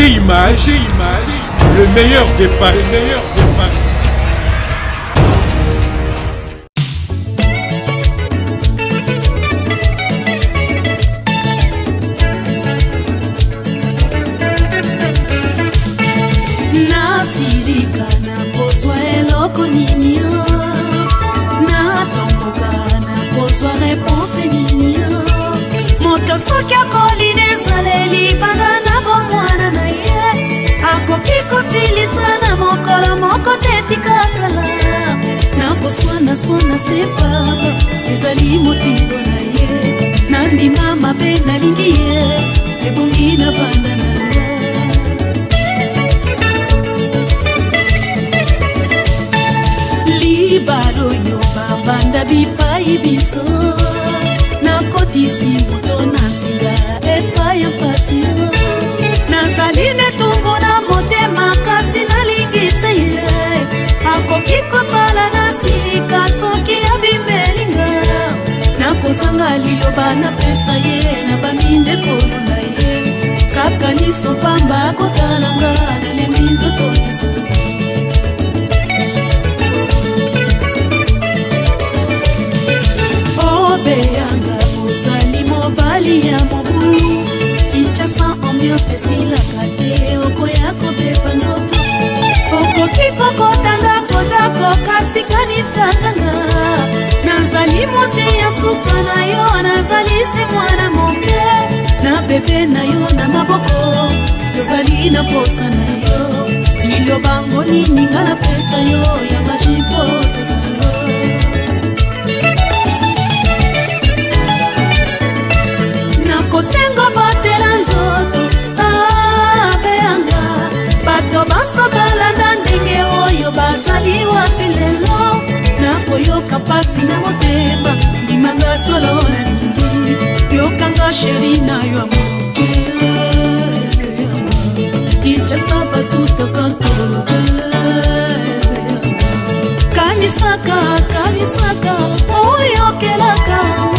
G-Image, le meilleur des paris, Nasirika na pozwa eloko nini yo, natomboka na pozwa réponse nini yo. Moto soki akoline ezaleli banda na bomwana na ye, akoki kosilisa na mokolo moko te tikasala. Nakoswana se papa ezali motindo na ye, nandima mabe nalingi ye ebongi na banda na ye. Libalo yo babanda bipai biso, nakotisi moto na singa epai ya pasi yo. Nazali netumbu na motema kasi nalingisa ye, akoki kosala na sika soki abimelinga. Nakosanga liloba na pesa ye na baminde kolo na ye, kaka niso pamba kotalanga na leminzo toniso. Beyanga ozali mobali ya mobulu, Kinshasa ambiance esilaka te, okoya kopepa nzoto. Okoki kokotanga kodako kasi kanisakanga. Nazali mosi ya suka na yo, nazali si mwana moke, na bebe na yo na maboko, tozali na posa na yo. Lilio bango nini nga na pesa yo ya majipo tosalo. Kosengo batela nzoto, beyanga bato basobala na ndenge oyo bazali wapi lelo. Nakoyoka pasi na motema, ndimanga solo na ningi, yokanga sheri na yo amoke. Kinshasa batuta kantoloke, kanisaka oyokelaka.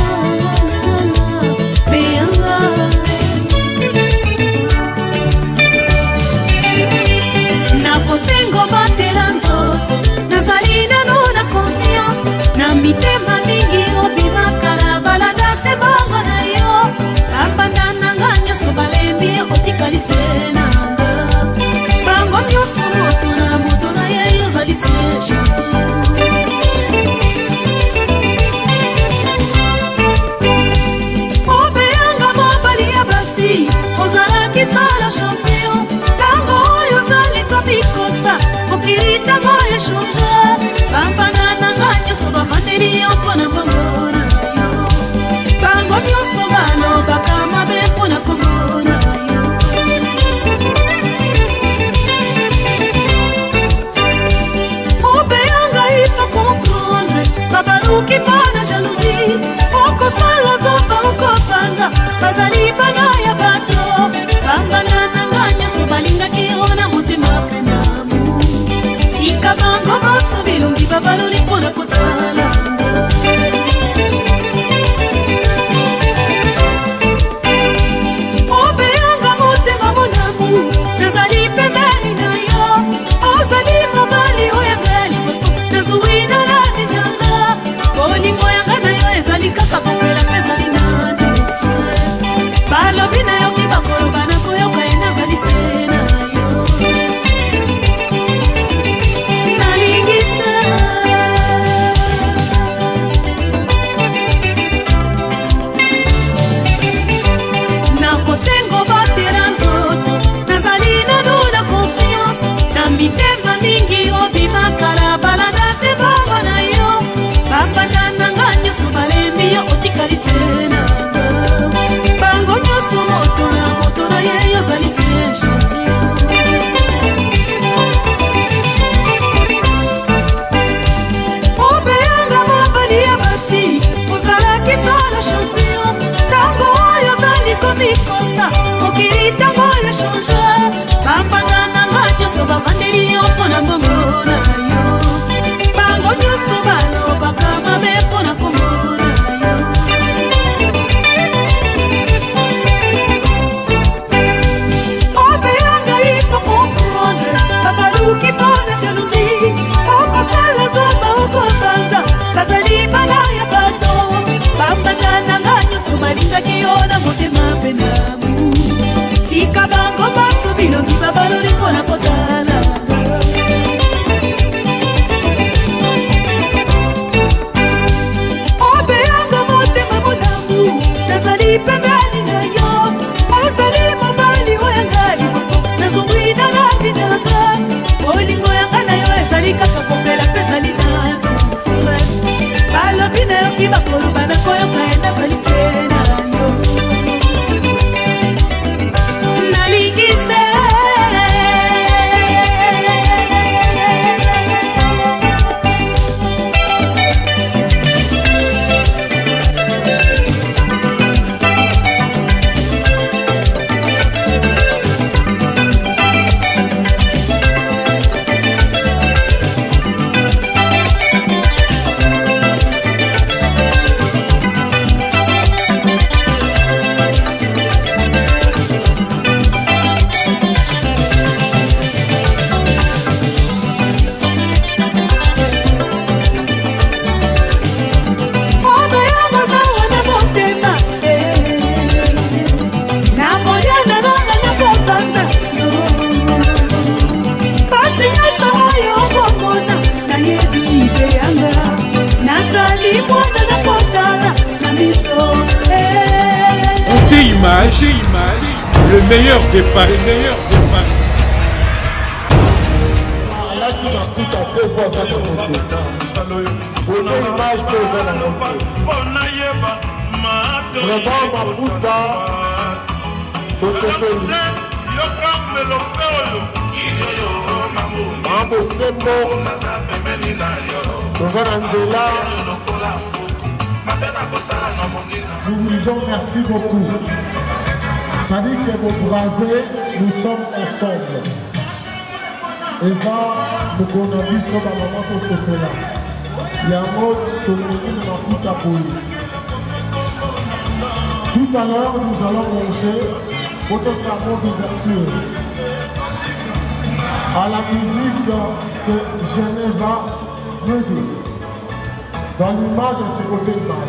Nakosengo batela nzoto, nazali nano na confiance, na mitema mingi obimaka na balada se bango na yo. Bapanda nanga nyoso balembi otikali se nanga, bango nyoso moto na ye yozali se gentil. Obeyanga mobali ya basi, ozalaki sala champion, tango oyo ozali tobikosa, okirita moye change. Bambana nanga nyoso bavandeli yo mpona bango na yo, bango nyoso balobaka mabe mpona kongo na yo. Obeyanga ifa comprendre, babaluki mpona jalousie, okosala zoba okopanza, bazali bana ya bato. Bambana nanga nyoso balingaki yo na motema penamu, sika bango baso bilongi babaloli mpona kotala. Obeyanga motema monamu, nazali pembeni na yo, ozali mobali oyanga liboso, nazwi na lani nanga. Bolingo yanga na yo ezali kaka kopela pezali na defa, balobi na yo kibakoloba na koyoka enazali se na yo. Nalingisa meilleur des paris. Le meilleur des paris. Là, tu m'as tout à deux fois ça pour nous. Pour l'image que j'ai dans mon cœur. Vraiment, ma puta de ce pays. Mambo Sembo, dans un Angela. Nous vous disons merci beaucoup. Ça dit que vous bravez, nous sommes ensemble. Et ça, nous connaissons ça dans le moment où c'est là. Il y a un mot que nous avons tout appuyé. Tout à l'heure, nous allons manger potentiellement d'ouverture. À la musique, c'est Geneva Music. Dans l'image, c'est côté image.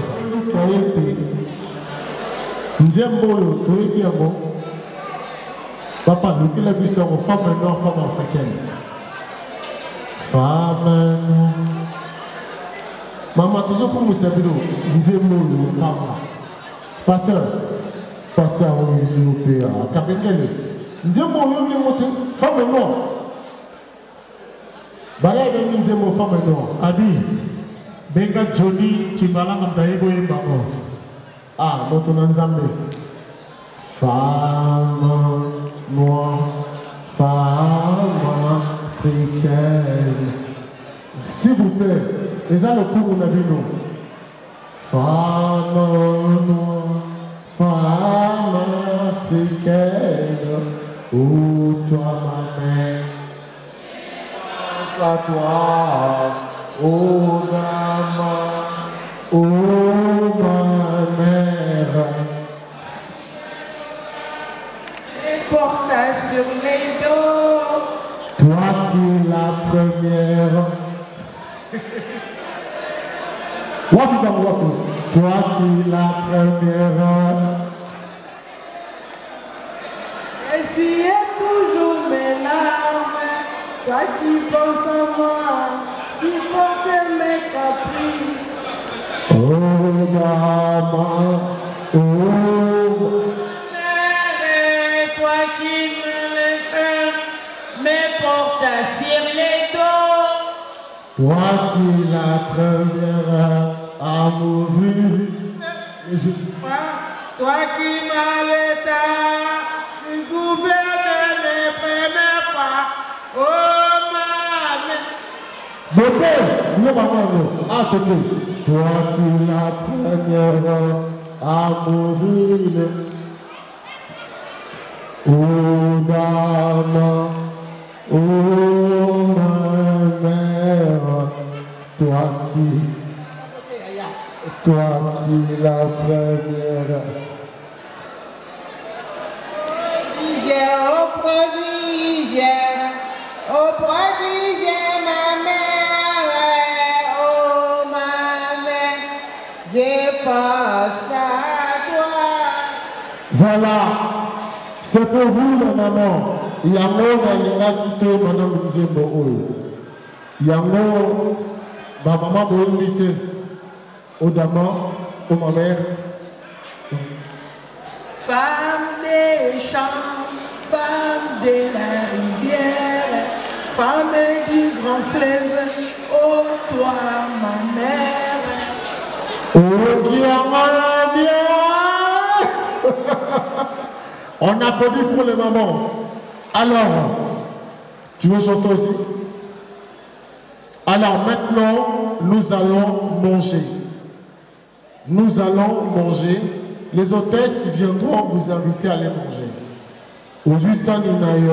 Nzembolo, tu es bien bon. Papa, nous qui l'avons vu, femme noire, femme africaine. Femme noire. Maman, toujours comme vous savez, Nzembolo, papa. Pasteur, pasteur européen, Kabengele. Nzembolo, femme noire. Balai ben Nzembolo, femme noire. Abi, Benga Johnny, Chimbalanga Mdaebo et Babo. Ah, notre Nzambe. Femme noire, femme africaine. S'il vous plaît, les gens le cours on a vu nous. Femme noire, femme africaine. Oh, toi ma mère, pense à toi. Oh, maman, oh, ma mère. Porte sur les dos. Toi qui es la première. Wapi. Toi qui es la première. Essuyez toujours mes larmes. Toi qui penses à moi. Supporter mes caprices. Oh maman. Oh. Toi qui me le fais, me porte sur les dos. Toi qui es la première à m'ouvrir. Toi qui m'as l'état, tu gouvernes mes premiers pas. Oh maman. Beauté, non maman, ah côté. Toi qui es la première à m'ouvrir. Oh maman, oh ma mère, toi qui la première. Au prodige ma mère, oh ma mère, je pense à toi. Voilà, c'est pour vous les mamans. Il y a mon qui quitté madame Nzembo. Il y a mon maman Boyimité, au dama, au ma mère. Femme des champs, femme de la rivière, femme du grand fleuve, oh toi ma mère. Oh qui a bien. On applaudit pour les mamans. Alors, tu veux chanter aussi? Alors maintenant, nous allons manger. Nous allons manger. Les hôtesses viendront vous inviter à aller manger. Aujourd'hui,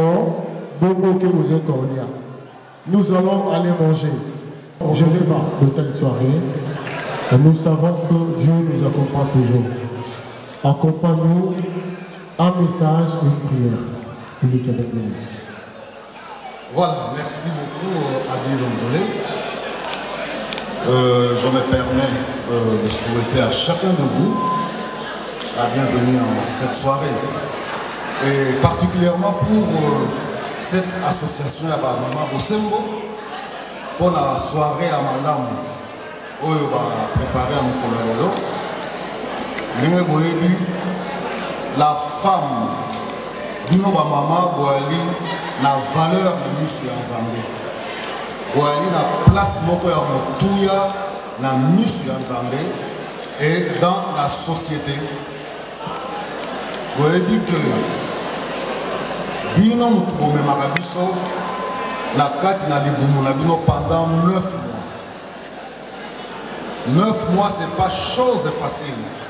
nous allons aller manger. Je vais voir de telle soirée. Et nous savons que Dieu nous accompagne toujours. Accompagne-nous un message et une prière. Public avec nous. Voilà, merci beaucoup Adi Londolé. Je me permets de souhaiter à chacun de vous la bienvenue en cette soirée. Et particulièrement pour cette association à Mama Bosembo, pour la soirée à Malam, où on va préparer un Mokolololo. La femme bino ba mama boali na valeur na misu ya Nzambe. Boali na place moko ya motuya na misu ya Nzambe et dans la société. Boali que bino mutu bomemaka biso na kati na libumu na bino pendant 9 mois. 9 mois, c'est pas chose facile.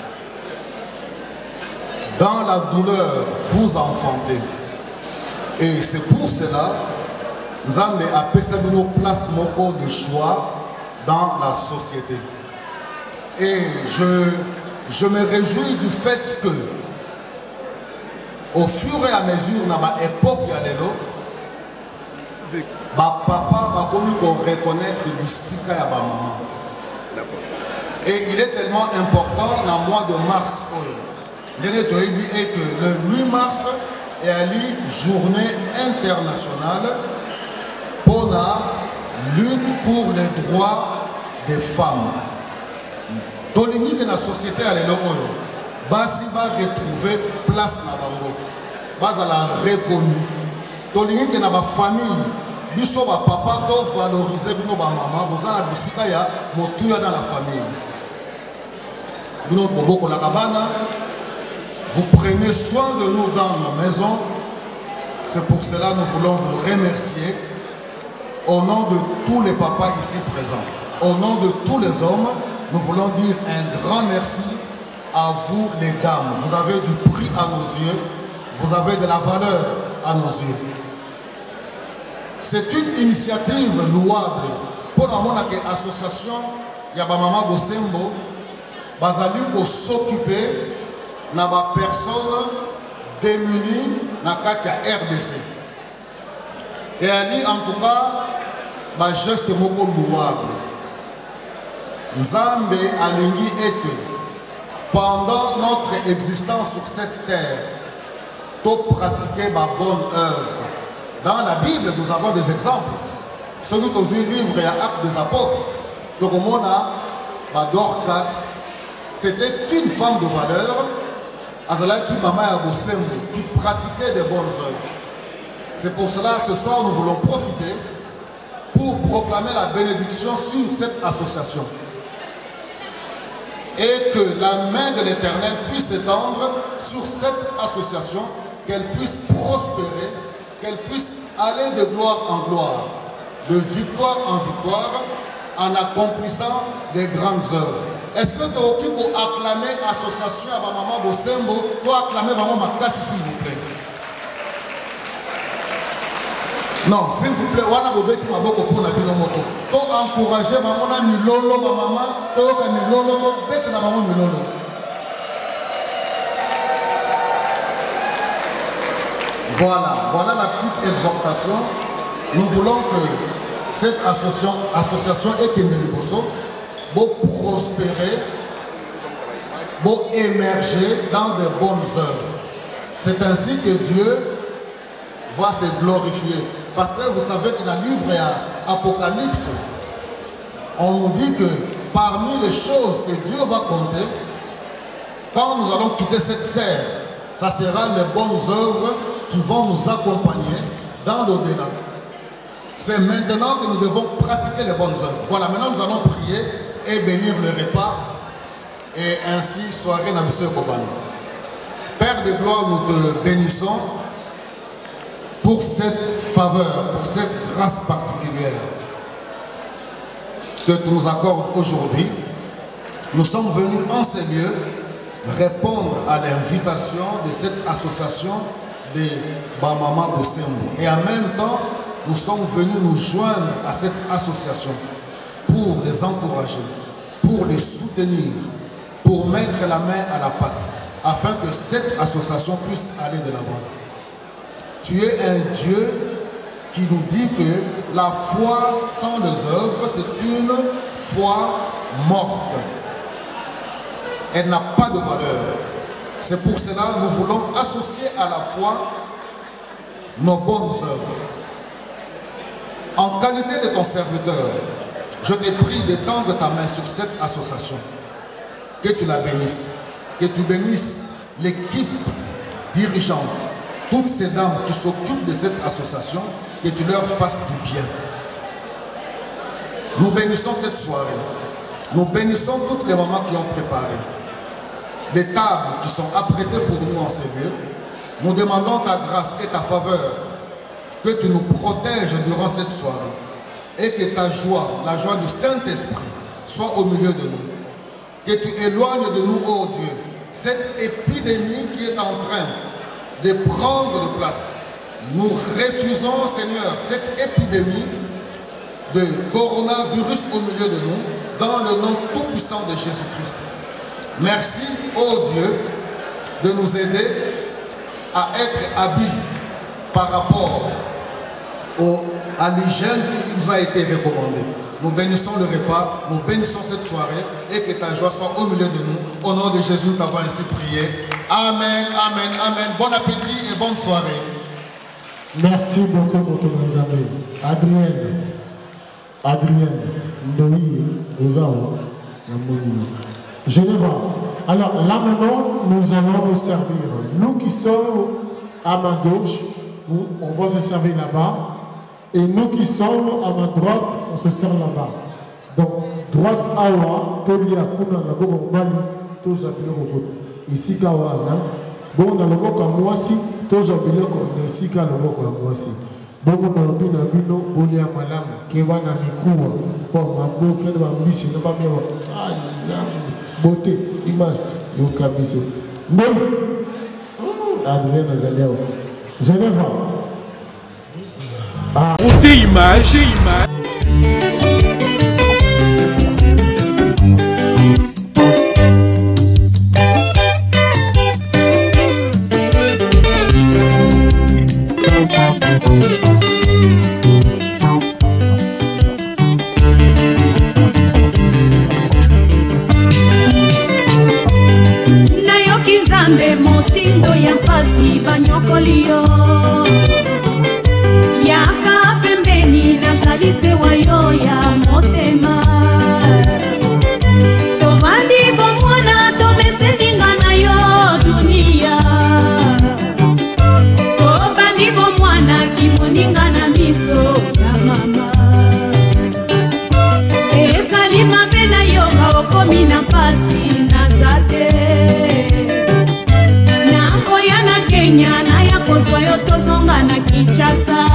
Dans la douleur, vous enfantez. Et c'est pour cela que Nzambe a passé nos places moko de choix dans la société. Et je me réjouis du fait que au fur et à mesure, dans l'époque il y a l'élo, papa va comme qu'on reconnaître bisika ya ba maman. Et il est tellement important dans le mois de mars et que le 8 mars est la journée internationale pour la lutte pour les droits des femmes. Dans la société à l'élo, basi va retrouver place na bango. Basi la reconnue. Dans la famille, biso ba papa doit valoriser bino ba maman, vous avez la bisika ya motuya dans la famille. Bino boboko la kabana, vous prenez soin de nous dans nos maisons. C'est pour cela que nous voulons vous remercier au nom de tous les papas ici présents. Au nom de tous les hommes, nous voulons dire un grand merci à vous les dames. Vous avez du prix à nos yeux, vous avez de la valeur à nos yeux. C'est une initiative louable pour l'association Yabamama Bosembo bazali pour s'occuper de personnes démunies dans Katia RDC. Et elle dit en tout cas, un geste moko louable. Nzambe alingi ete pendant notre existence sur cette terre, pour pratiquer ma bonne œuvre. Dans la Bible, nous avons des exemples. Celui qui a livre et Actes des Apôtres, donc on a Dorcas, c'était une femme de valeur, qui pratiquait des bonnes œuvres. C'est pour cela, ce soir, nous voulons profiter pour proclamer la bénédiction sur cette association. Et que la main de l'Éternel puisse s'étendre sur cette association, qu'elle puisse prospérer, qu'elle puisse aller de gloire en gloire, de victoire en victoire, en accomplissant des grandes œuvres. Est-ce que tu as occupé pour acclamer l'association à Maman Bosembo, tu as acclamé Maman Makassi, s'il vous plaît? Non, s'il vous plaît, on a bobeti maboko pour la binomoto. Tu as encouragé Maman Milolo, Maman, tu as Milolo, tu as Maman Milolo. Voilà la petite exhortation. Nous voulons que cette association Ekemeliboso pour prospérer, pour émerger dans de bonnes œuvres. C'est ainsi que Dieu va se glorifier. Parce que vous savez que dans le livre Apocalypse, on nous dit que parmi les choses que Dieu va compter, quand nous allons quitter cette serre, ça sera les bonnes œuvres qui vont nous accompagner dans l'au-delà. C'est maintenant que nous devons pratiquer les bonnes œuvres. Voilà, maintenant nous allons prier et bénir le repas. Et ainsi, soirée Nabissé Bobana. Père de gloire, nous te bénissons pour cette faveur, pour cette grâce particulière que tu nous accordes aujourd'hui. Nous sommes venus en ces lieux répondre à l'invitation de cette association de Bamama Bosembo. Et en même temps, nous sommes venus nous joindre à cette association pour les encourager, pour les soutenir, pour mettre la main à la pâte, afin que cette association puisse aller de l'avant. Tu es un Dieu qui nous dit que la foi sans les œuvres, c'est une foi morte. Elle n'a pas de valeur. C'est pour cela que nous voulons associer à la foi nos bonnes œuvres. En qualité de ton serviteur, je te prie d'étendre ta main sur cette association. Que tu la bénisses. Que tu bénisses l'équipe dirigeante. toutes ces dames qui s'occupent de cette association, que tu leur fasses du bien. Nous bénissons cette soirée. Nous bénissons toutes les mamans qui ont préparé. Les tables qui sont apprêtées pour nous en ces lieux. Nous demandons ta grâce et ta faveur, que tu nous protèges durant cette soirée et que ta joie, la joie du Saint-Esprit, soit au milieu de nous. Que tu éloignes de nous, ô Dieu, cette épidémie qui est en train de prendre de place. Nous refusons, Seigneur, cette épidémie de coronavirus au milieu de nous, dans le nom tout-puissant de Jésus-Christ. Merci, ô Dieu, de nous aider à être habiles par rapport à l'hygiène qui nous a été recommandée. Nous bénissons le repas, nous bénissons cette soirée et que ta joie soit au milieu de nous. Au nom de Jésus, nous t'avons ainsi prié. Amen, amen, amen. Bon appétit et bonne soirée. Merci beaucoup, notre Nzambe. Adrienne, Ndoye, Ozawa, Namoni. Genève. Alors là maintenant, nous allons nous servir. Nous qui sommes à ma gauche, on va se servir là-bas. Et nous qui sommes à ma droite, on se sert là-bas. Donc, droite awa, Tolia Kuna, la Bogo Mali, tous à Biloko. Ici, Kawana. Bon, dans le Boko à Moisi, tous à Biloko, ici, Ka le Boko à Moisi. Bon, on a bien à Bino, Bolia Malam, Kewana Mikoua, pour ma beau, quel va m'bissi, ne pas bien. Ah, beauté, image, Yokabiso. Bon, Adrien Nazaliao. Genève. Montez image. Nayoki Nzambe motindo ya mpasi banyokolio. Yaka pembeni nazalise wayo ya motema. Tovandi bomwana tomesendinga na yo dunia. Tovandi bomwana kimoninga na miso ya mama. Ezali mabe na yo okomi na pasi nazate. Nakoya na Kenya na ya kozwa yo tozonga na Kinshasa.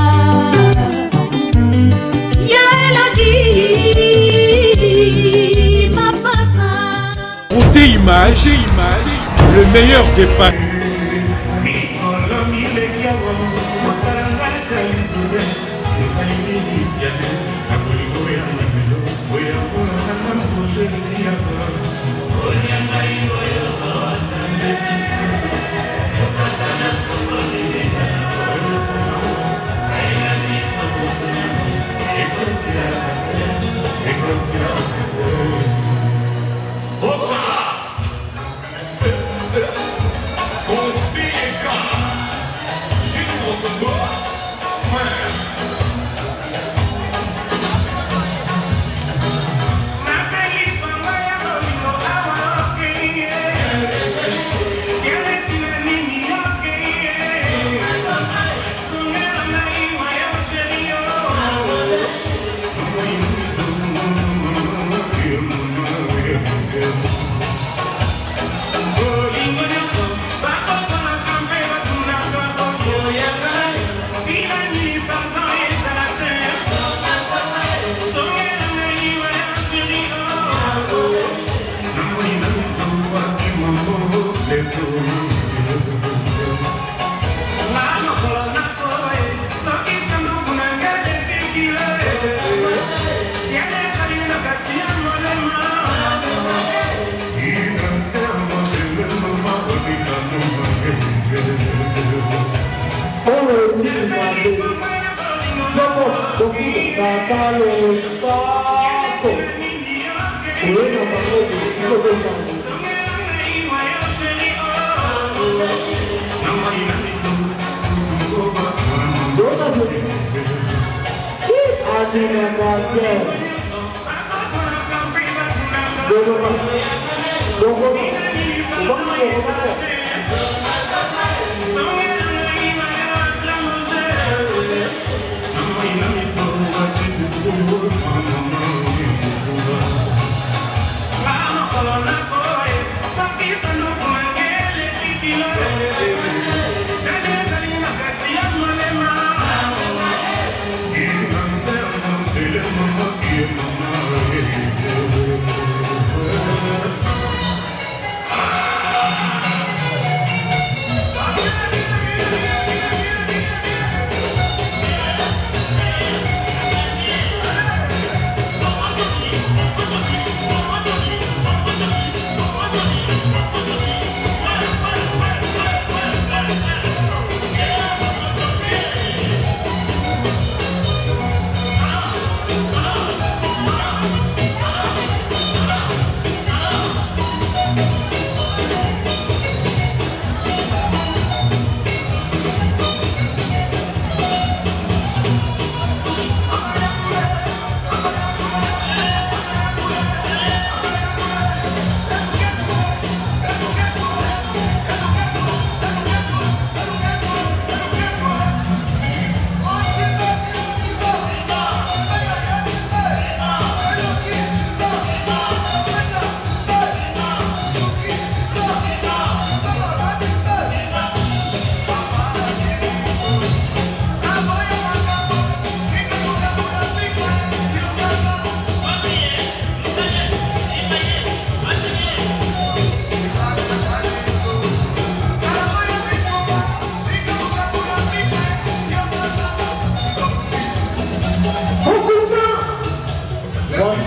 Montez image, le meilleur des pas.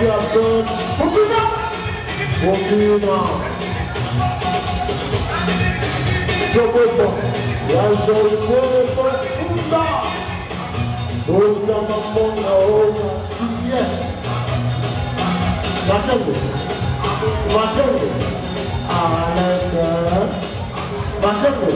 l'association Bokina. Jogobo, la José Funda. Oga Mamonga, Oga Tizier. Vaquero. Arrête. Vaquero.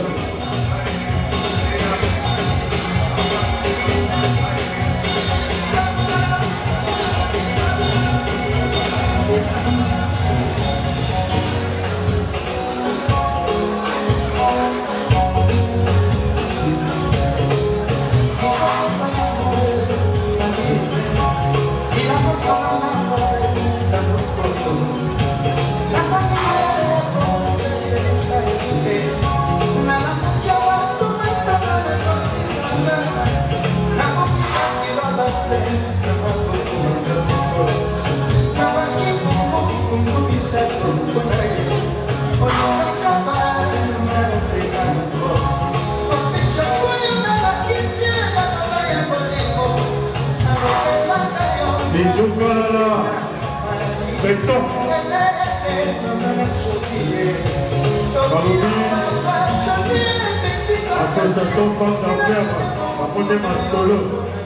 Association Femme d'Enfer, Mamonde Masolo.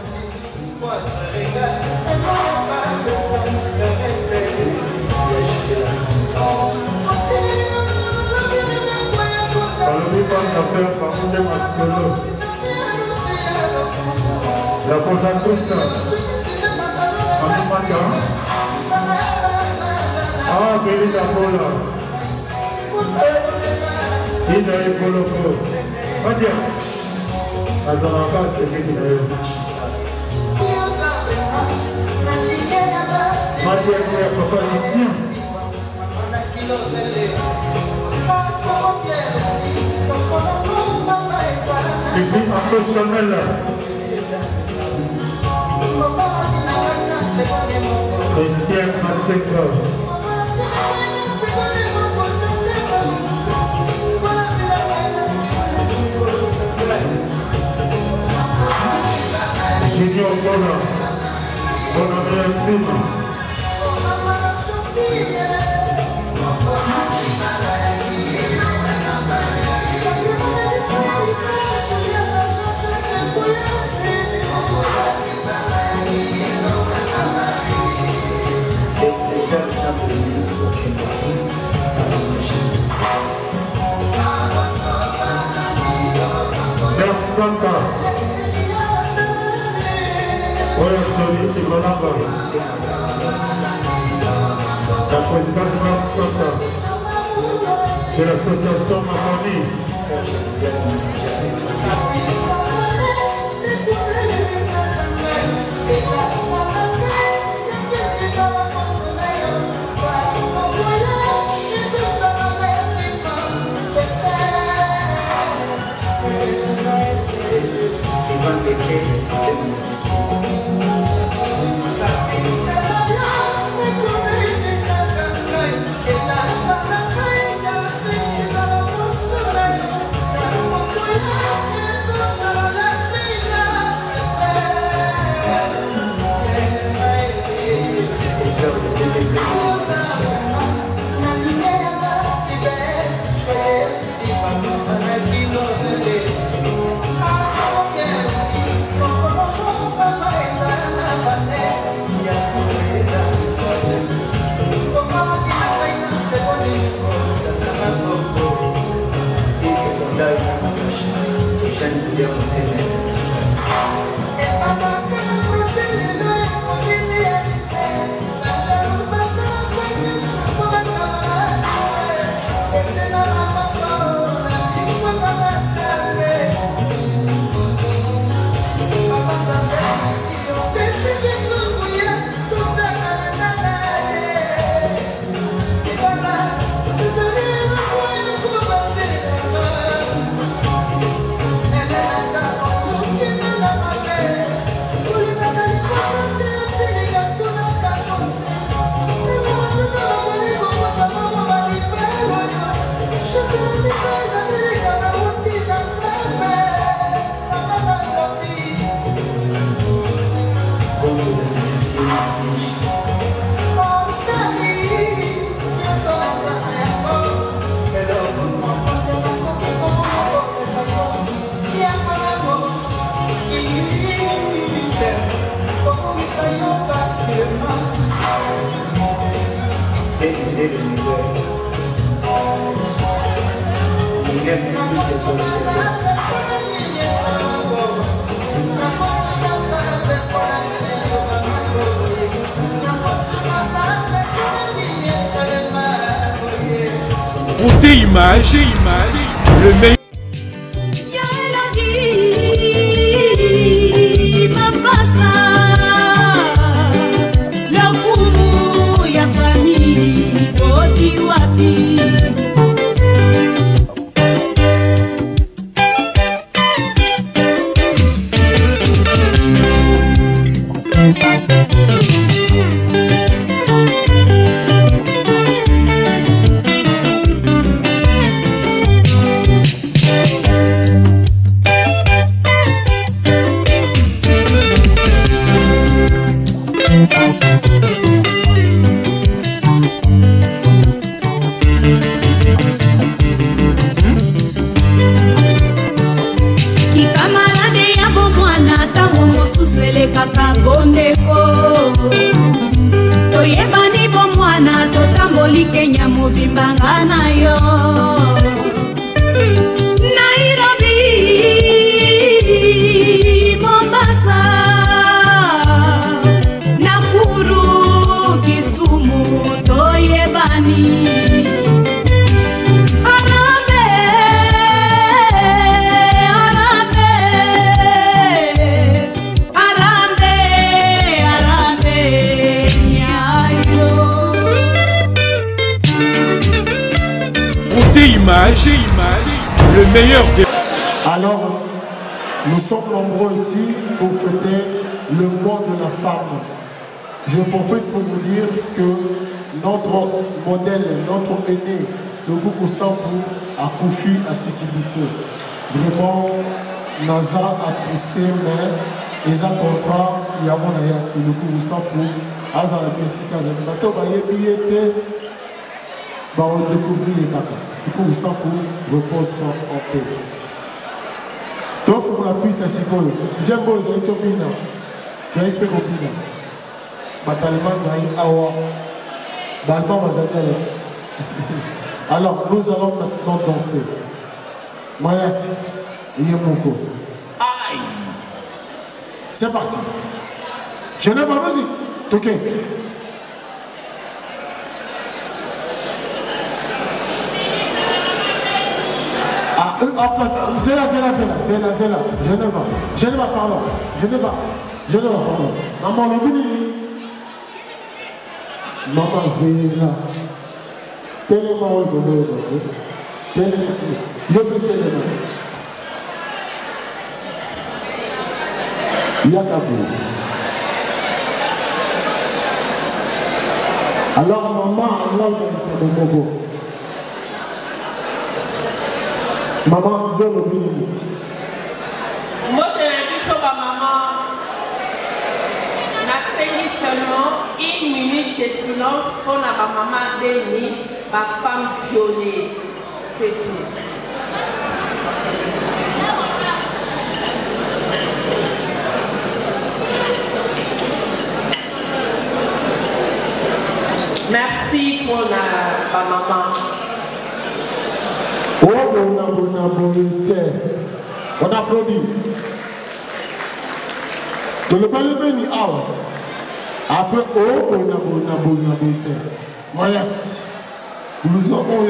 Balobi Femme d'Enfer, Mamonde Masolo. La Fontaine Mamimaka. Ah, Béli Dabola. Ida Ekoloko. Madia. Azanaka, c'est qui qui est. Madia, c'est la proposition. Public professionnel. Christian Maseko. Junior Bona, Bonamé Santa. Oya Choli Chimalaba. La présidente Mère Santa de l'association Mamoni. Bye. Beauté image, le meilleur. Le meilleur des... Alors, nous sommes nombreux ici pour fêter le mois de la femme. Je profite pour vous dire que notre modèle, notre aîné, le Coucou Sampou, a Koufi à Tikibiso. Vraiment, Naza attristé, mais ils ont contrat, il y a mon ayaki, le Coucou Sampou, Aza la Pessika, Bato Bayebiete, on va découvrir les caca. Du coup, Sampou repose en paix. Donc, pour la piste, c'est quoi? Deuxième chose, c'est Tobina. Il y a une Tobina. Batalement, il y a Awa. Balma, alors, nous allons maintenant danser. Mayasi, Yemoko. Aïe! C'est parti. Je n'ai pas musique. Ok. C'est là. Je ne vais pas parler. Maman, le bini. Maman, Zéna. Tellement alors, maman, maman, donne le bini. Moi, je maman. On a saigné seulement 1 minute de silence pour la maman bénie, ma femme violée. C'est tout. Merci pour ma maman. On applaudit. Que le balai béni out. Après, Mayas. Nous avons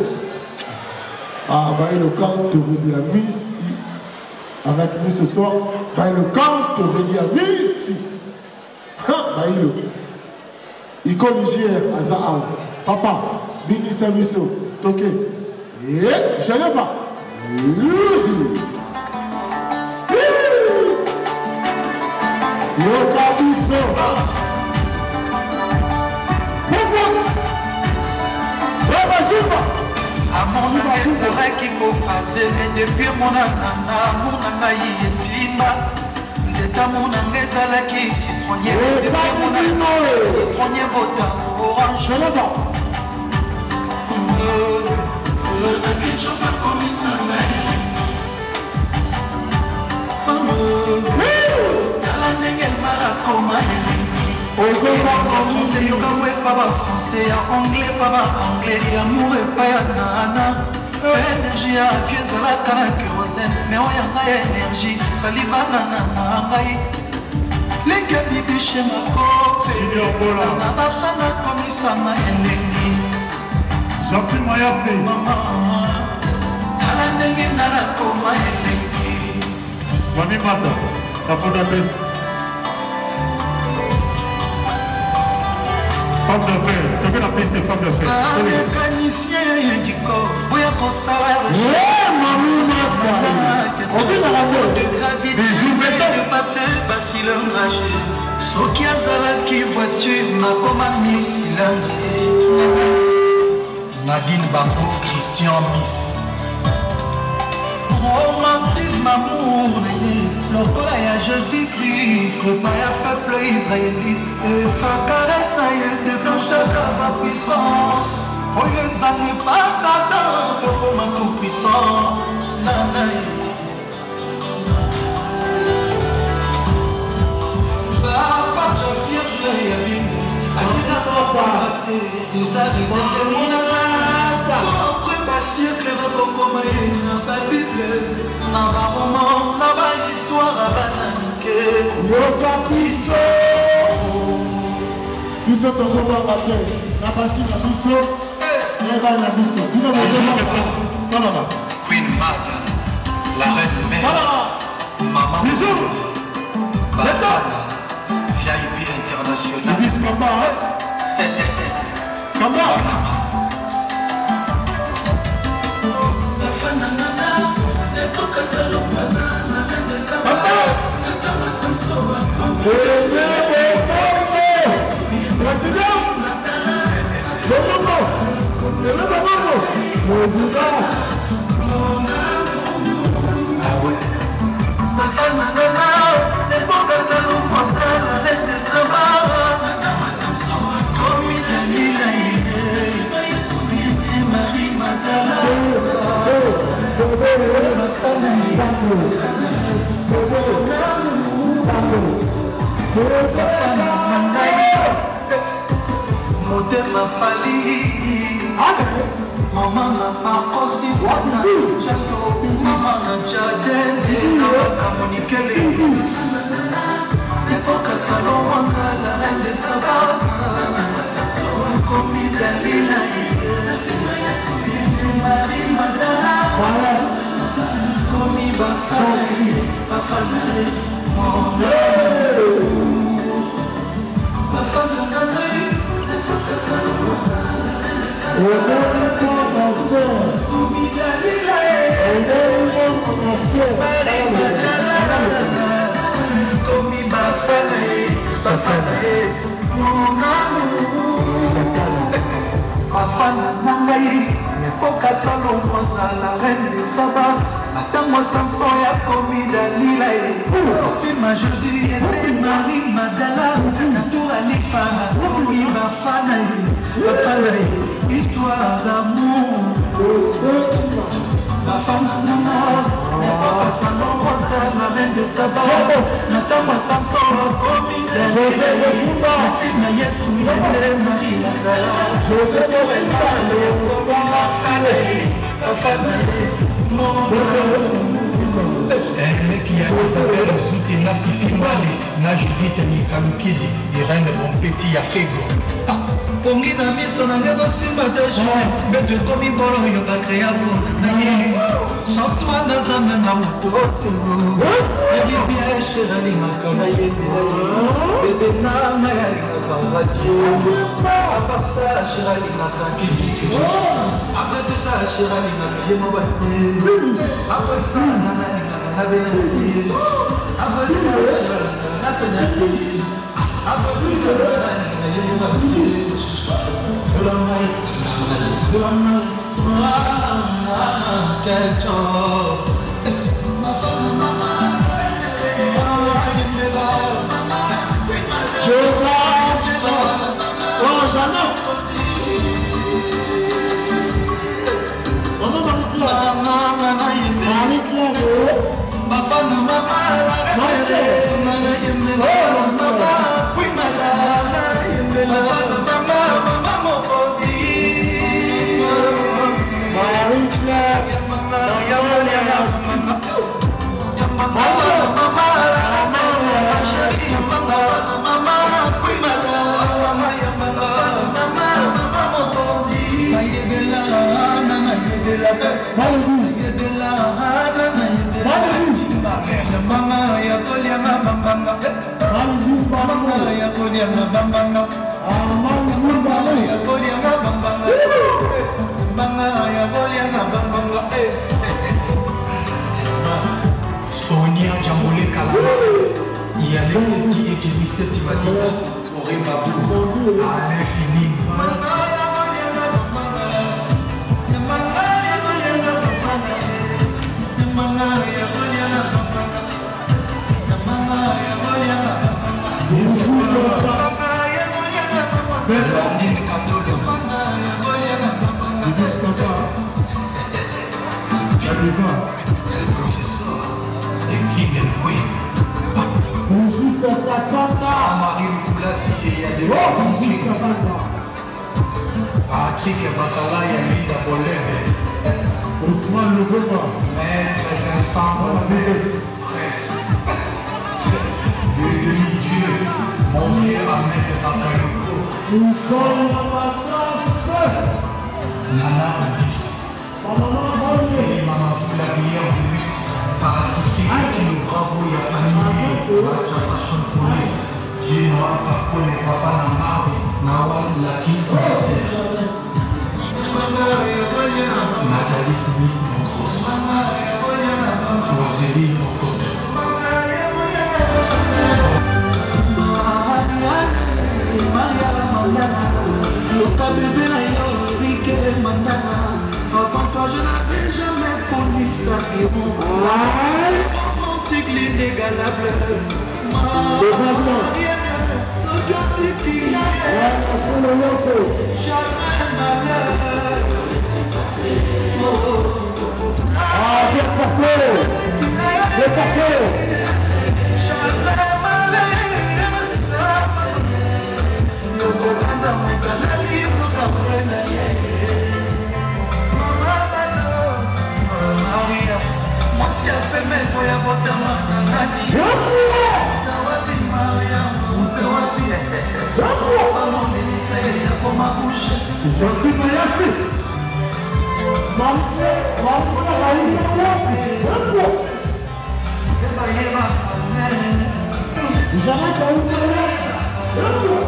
le camp te redit à ici. Avec nous ce soir, le camp te redit à ici. Il colligière à Zahar. Papa, Bini Samiso, Toké. Et je ne pas. Lucy. Le Cabiso. ezalaki kofase me depuis monanana monanga yetima nzeta monanga ezalaki citronnier depuis monanga citronnier bota orange akechoba komisanga tala ndenge marakoma elengi Français, yokamwe pas français, anglais pas anglais, amour et pas nana. Énergie à vieux à la canne kérosène, mais on y a énergie, saliva nana. Les gabi du chez ma copine, on a pas comme ça m'a énergie. Jansi Mayase, maman, t'as la nengue nana comme ma énergie. Mami Mata, la fondatrice. Femme d'affaires, tu veux la piste de femme d'affaires. Un mécanicien du corps, oui, pour ça, de gravité, de passer, bacille un trajet. Ce qui a zala qui voiture, ma commande mille cylindres. Nadine Bambo, Christian Miss. Romantisme, amour, lokola ya Jésus-Christ, repas ya peuple israélite, et Fakarès na ye déclenchaka ma puissance. Oyo ezangi pas Satan, pokoma tout puissant. Nanaye. Papa, je vierge ya bimbe, atika papa te, nous a réservé mon âme. Siècle va na ba Bible na ba roman na ba histoire à bananique yoka pisto biso tozoba matin na basi na biso eba na biso bino bozoba Queen Mada la reine mère maman Bafana VIP international bis Kamba Motema fali Maman n'a pas aussi sana Maman n'a jardin Kawaka monikele L'époque salon Wanza la reine des sabbats Komi Dalila Marie Madala Komi Bafana Mon Bafana la reine des sabbats, attends-moi Samson ya komi Dalila film à Jésus et Marie Madala, la tour Alifa, komi Bafana, histoire d'amour. Ma femme n'est pas salon, moi c'est la reine des sabbats, attends-moi Samson komi Dalila, film à Yesu et Marie Madala, Joseph qui a Isabelle Zouté, na Fifi Mali, na Judith Nikalukidi, Irène Bonpetit, Afego. Pongi na miso na ngezo simba de chance, betu komi bolo yo bakrea bonani. Sans toi na zana na utoto. Ebi bien chéri ngakana yebila. Bébé na maya ngakaradio. À part ça, chéri ngakaki. Après tout ça, chéri ngakaki mo bate. Après ça, nana ngakana bena. Après ça, chéri ngakana bena. Après tout ça, nana ngakana bena. Quel jour ma femme, maman, je reste oh jamais ma femme, maman, Sonia Djambole Kalama, il y a les Seti et Jenny Seti Madina, Auré Babou, à l'infini. El professeur et King and Queen. Marie Poulassi et il y a des Patrick Batala et Linda Bolève. Ousmane Loboma. Maître Vincent Bolève. Le demi-dieu, mon vieux Ahmed Bakayoko. Nous sommes en vacances. Nana Adis. Et Maman Poulabière du luxe Pacifique. Le bravo et la famille. Bacha Fashion Police. Gino Apapone Papa Namari. Nawal Lakis Nasser. Nathalie Smith Moncros. Rosélie Mokoto. Maria Mandana, Loka bébé na yo, Riké Mandana. Avant toi je n'avais jamais connu ça qui est bon. Romantique, l'inégalable. Marianne, sojotique, jamais malheur. Bien parfait. Jamais malheur. Maria, moi si elle fait mes boys à votre main, Nani. Tawabi Maria, Tawabi. Maman Mélissa, il y a pour ma bouche. Je suis Mayassi. Maman, Ça y est, ma mère. jamais t'as eu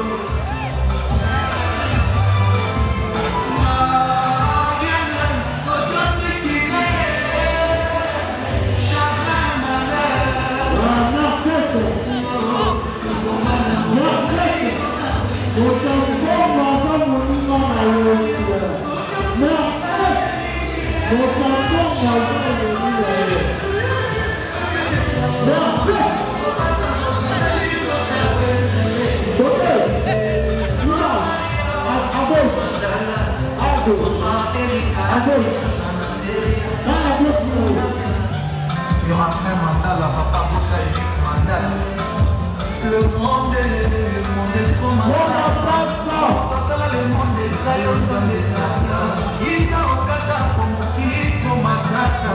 Sur un frère Mandala, papa Bota Eric Mandala. Le monde est trop mandala. Pasala le monde est Zion dans les tata. Ika okata pomukito matata.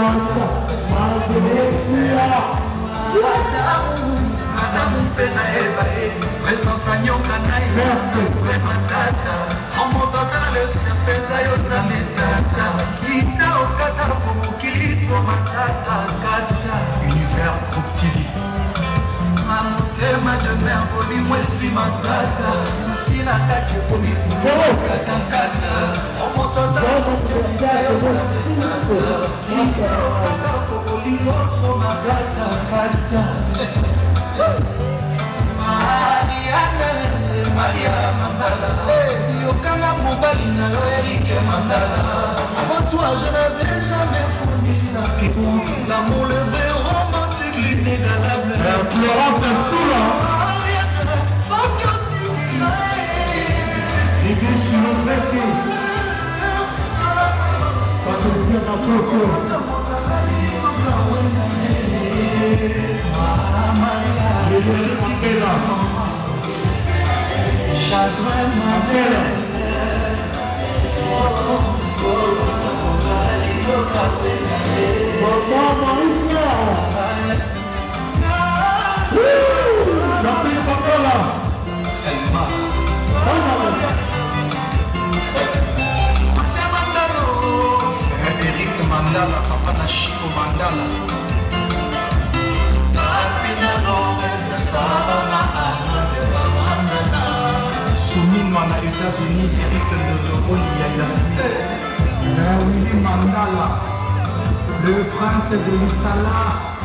Adamu pena Eva présence à Nyoka Naïla. Vraiment tata. Remonte à le serpent Zion dans les tata. Ika okata pomukito matata. Univers Groupe TV. Mamutema de mer boni mwesi matata. Susi na kati boni kata kata. Remonte à la serpent Ika okata pomukito matata. Maria Mandala, Yokana Mobali na Eric Mandala. Avant toi, je n'avais jamais connu ça. L'amour, le vrai romantique, l'inégalable. La pleurance est sous là. Sans quantité. Et bien, je suis notre fille. Quand je suis à ma chose. Chagrin m'appelle. Elma. Eric Mandala, papa na Chico Mandala. Soumis na États-Unis, Eric Ndodo Yayaste. Willy Mandala, le prince de l'Issala.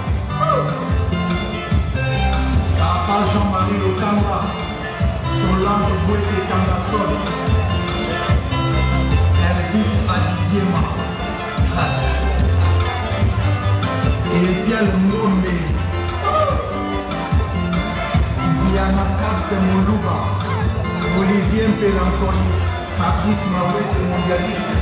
Papa Jean-Marie Lokamba, Solange Bouete Kangasol. Elvis Adidiema. Et bien le Momé. Diana Kapse Moluba. Olivier Pélanconi. Fabrice Mawete mondialiste.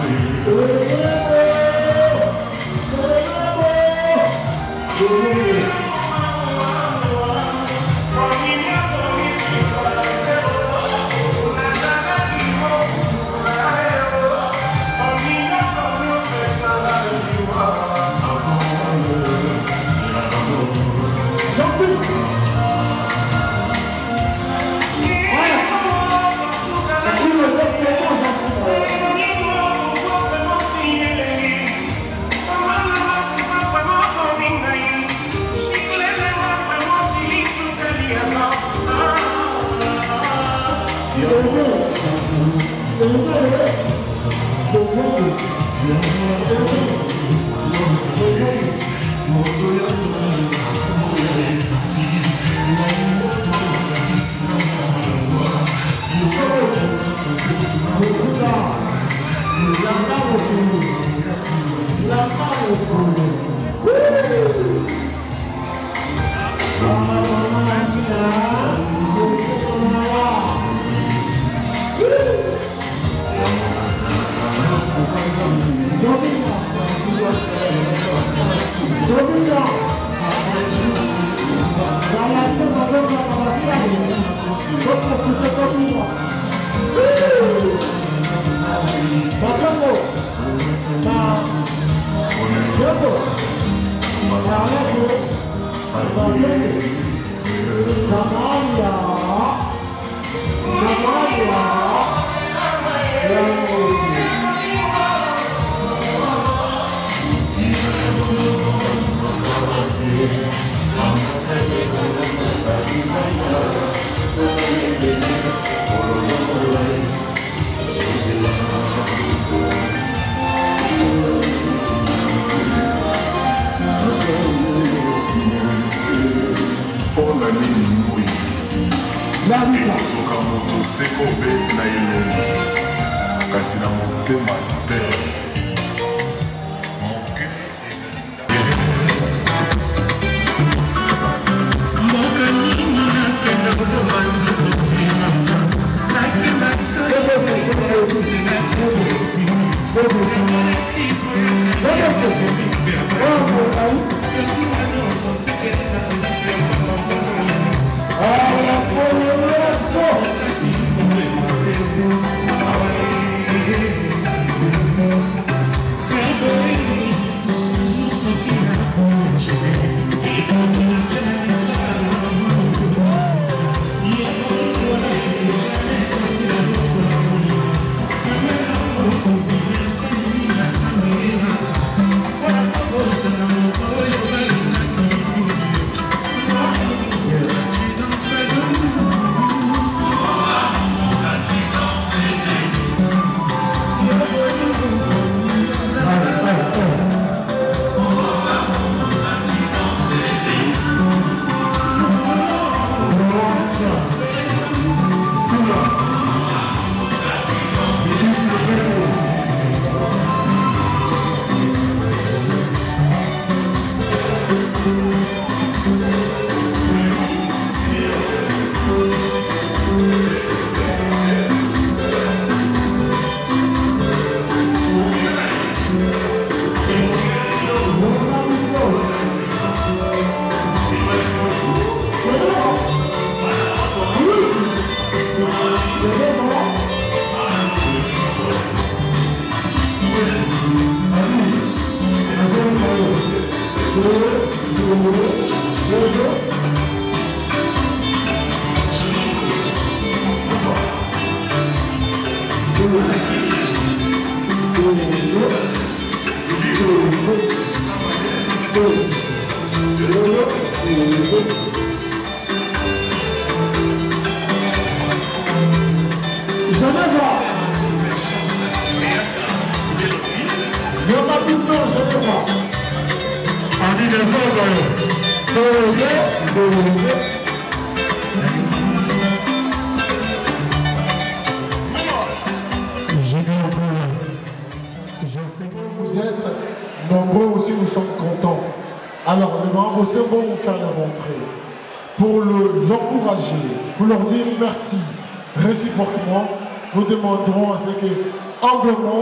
Vous êtes nombreux aussi, nous sommes contents. Alors, les membres, c'est bon pour faire la rentrée, pour les encourager, pour leur dire merci réciproquement. Nous demanderons à ce que, humblement,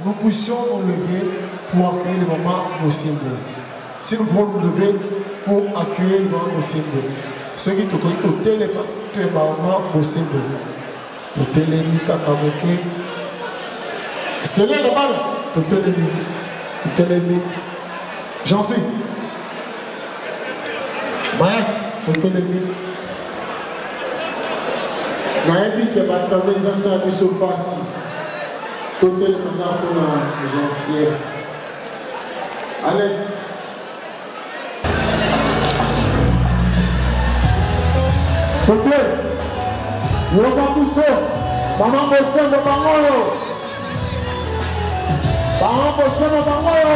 nous puissions nous lever pour accueillir le moment au symbole. Si nous pouvons nous lever pour accueillir le moment au symbole. Ceux qui te connaissent au téléma, tu es moment au symbole. Au télémi, kakaboké. C'est là le bal. Au télémi. Au télémi. J'en sais. Mayas, au télémi. Naebi qui va tomber ça, ça ne se passe. Tout est le regard pour la gentillesse. Allez. Ok. Yoga Pousso. Maman Bossé de Bangoyo. Maman Bossé de Bangoyo.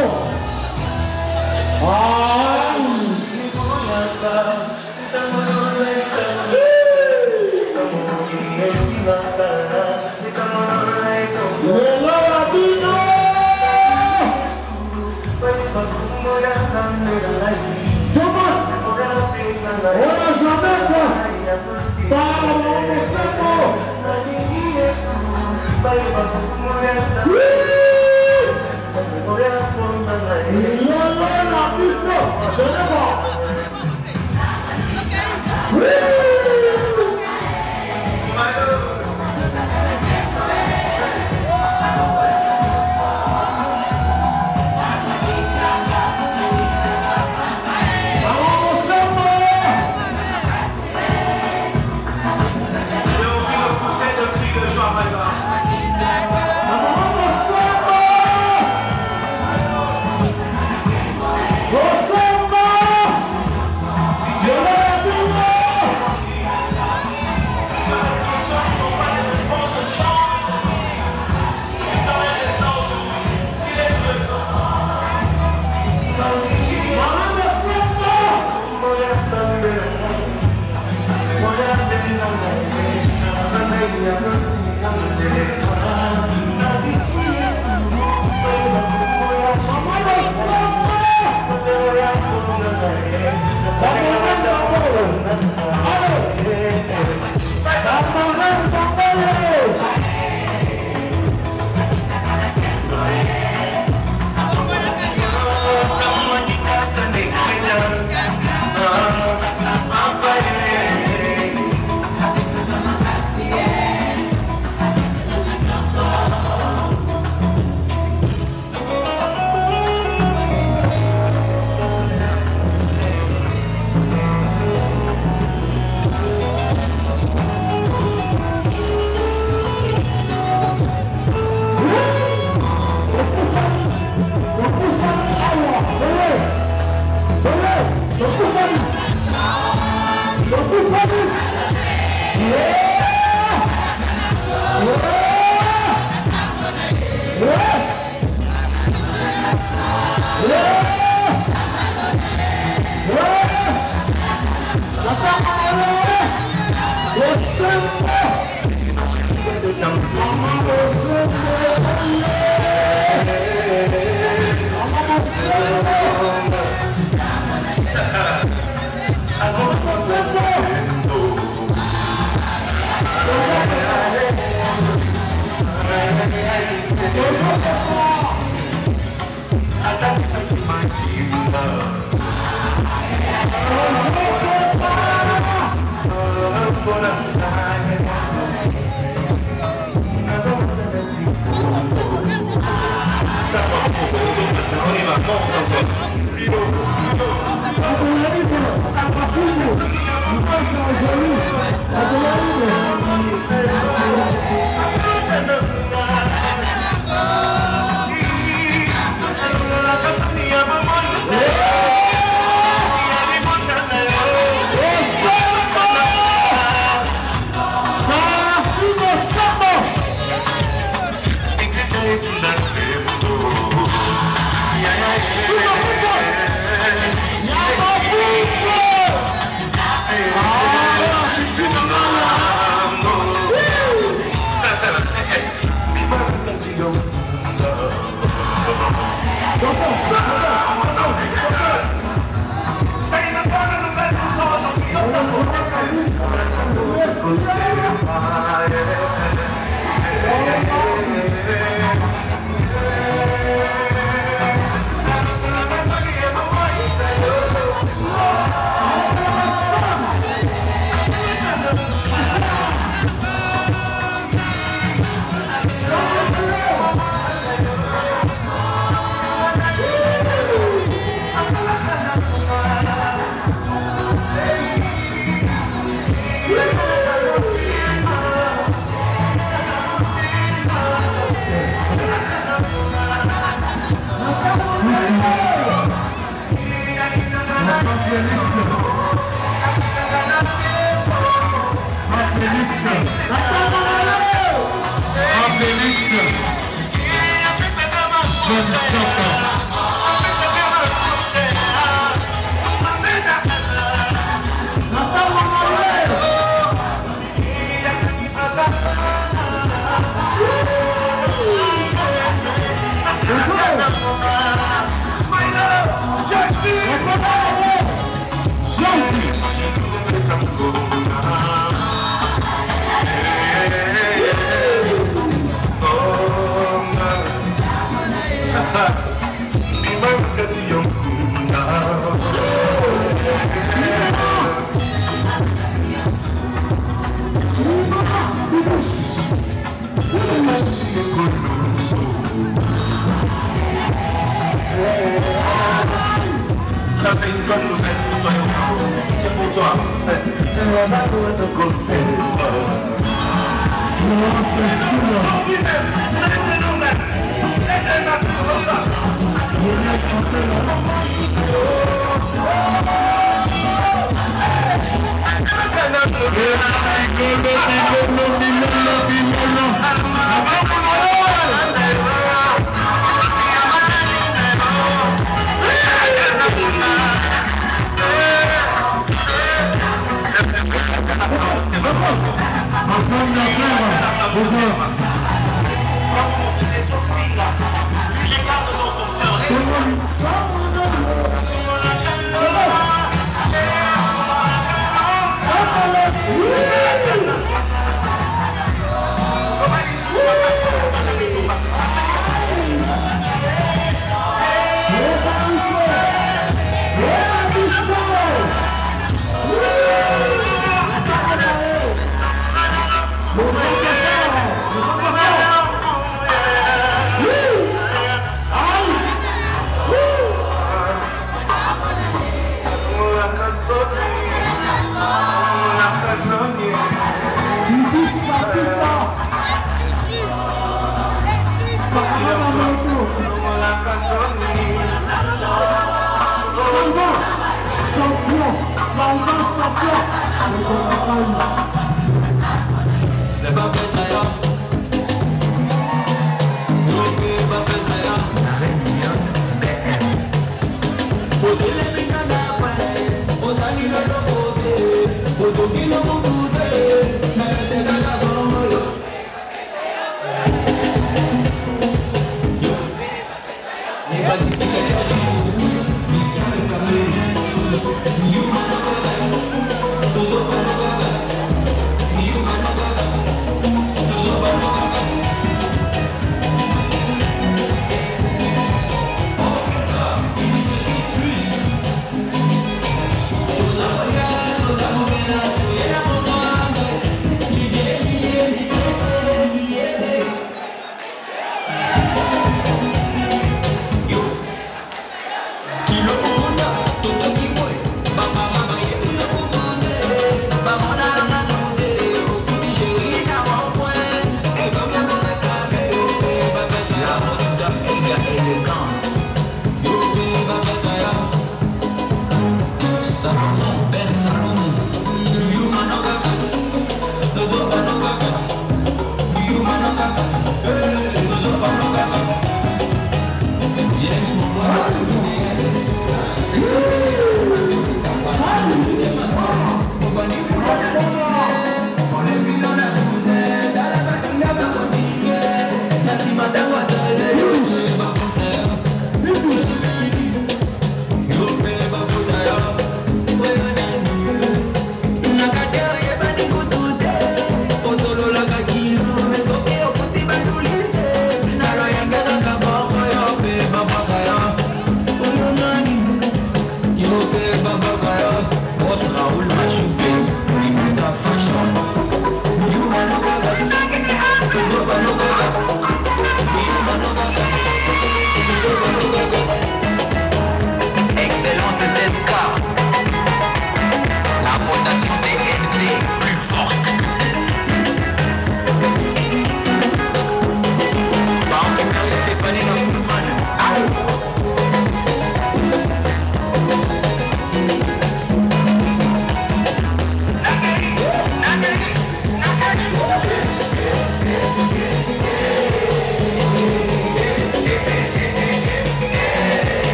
Jeune Saka. Ça c'est une bonne nouvelle pour toi, c'est pour toi.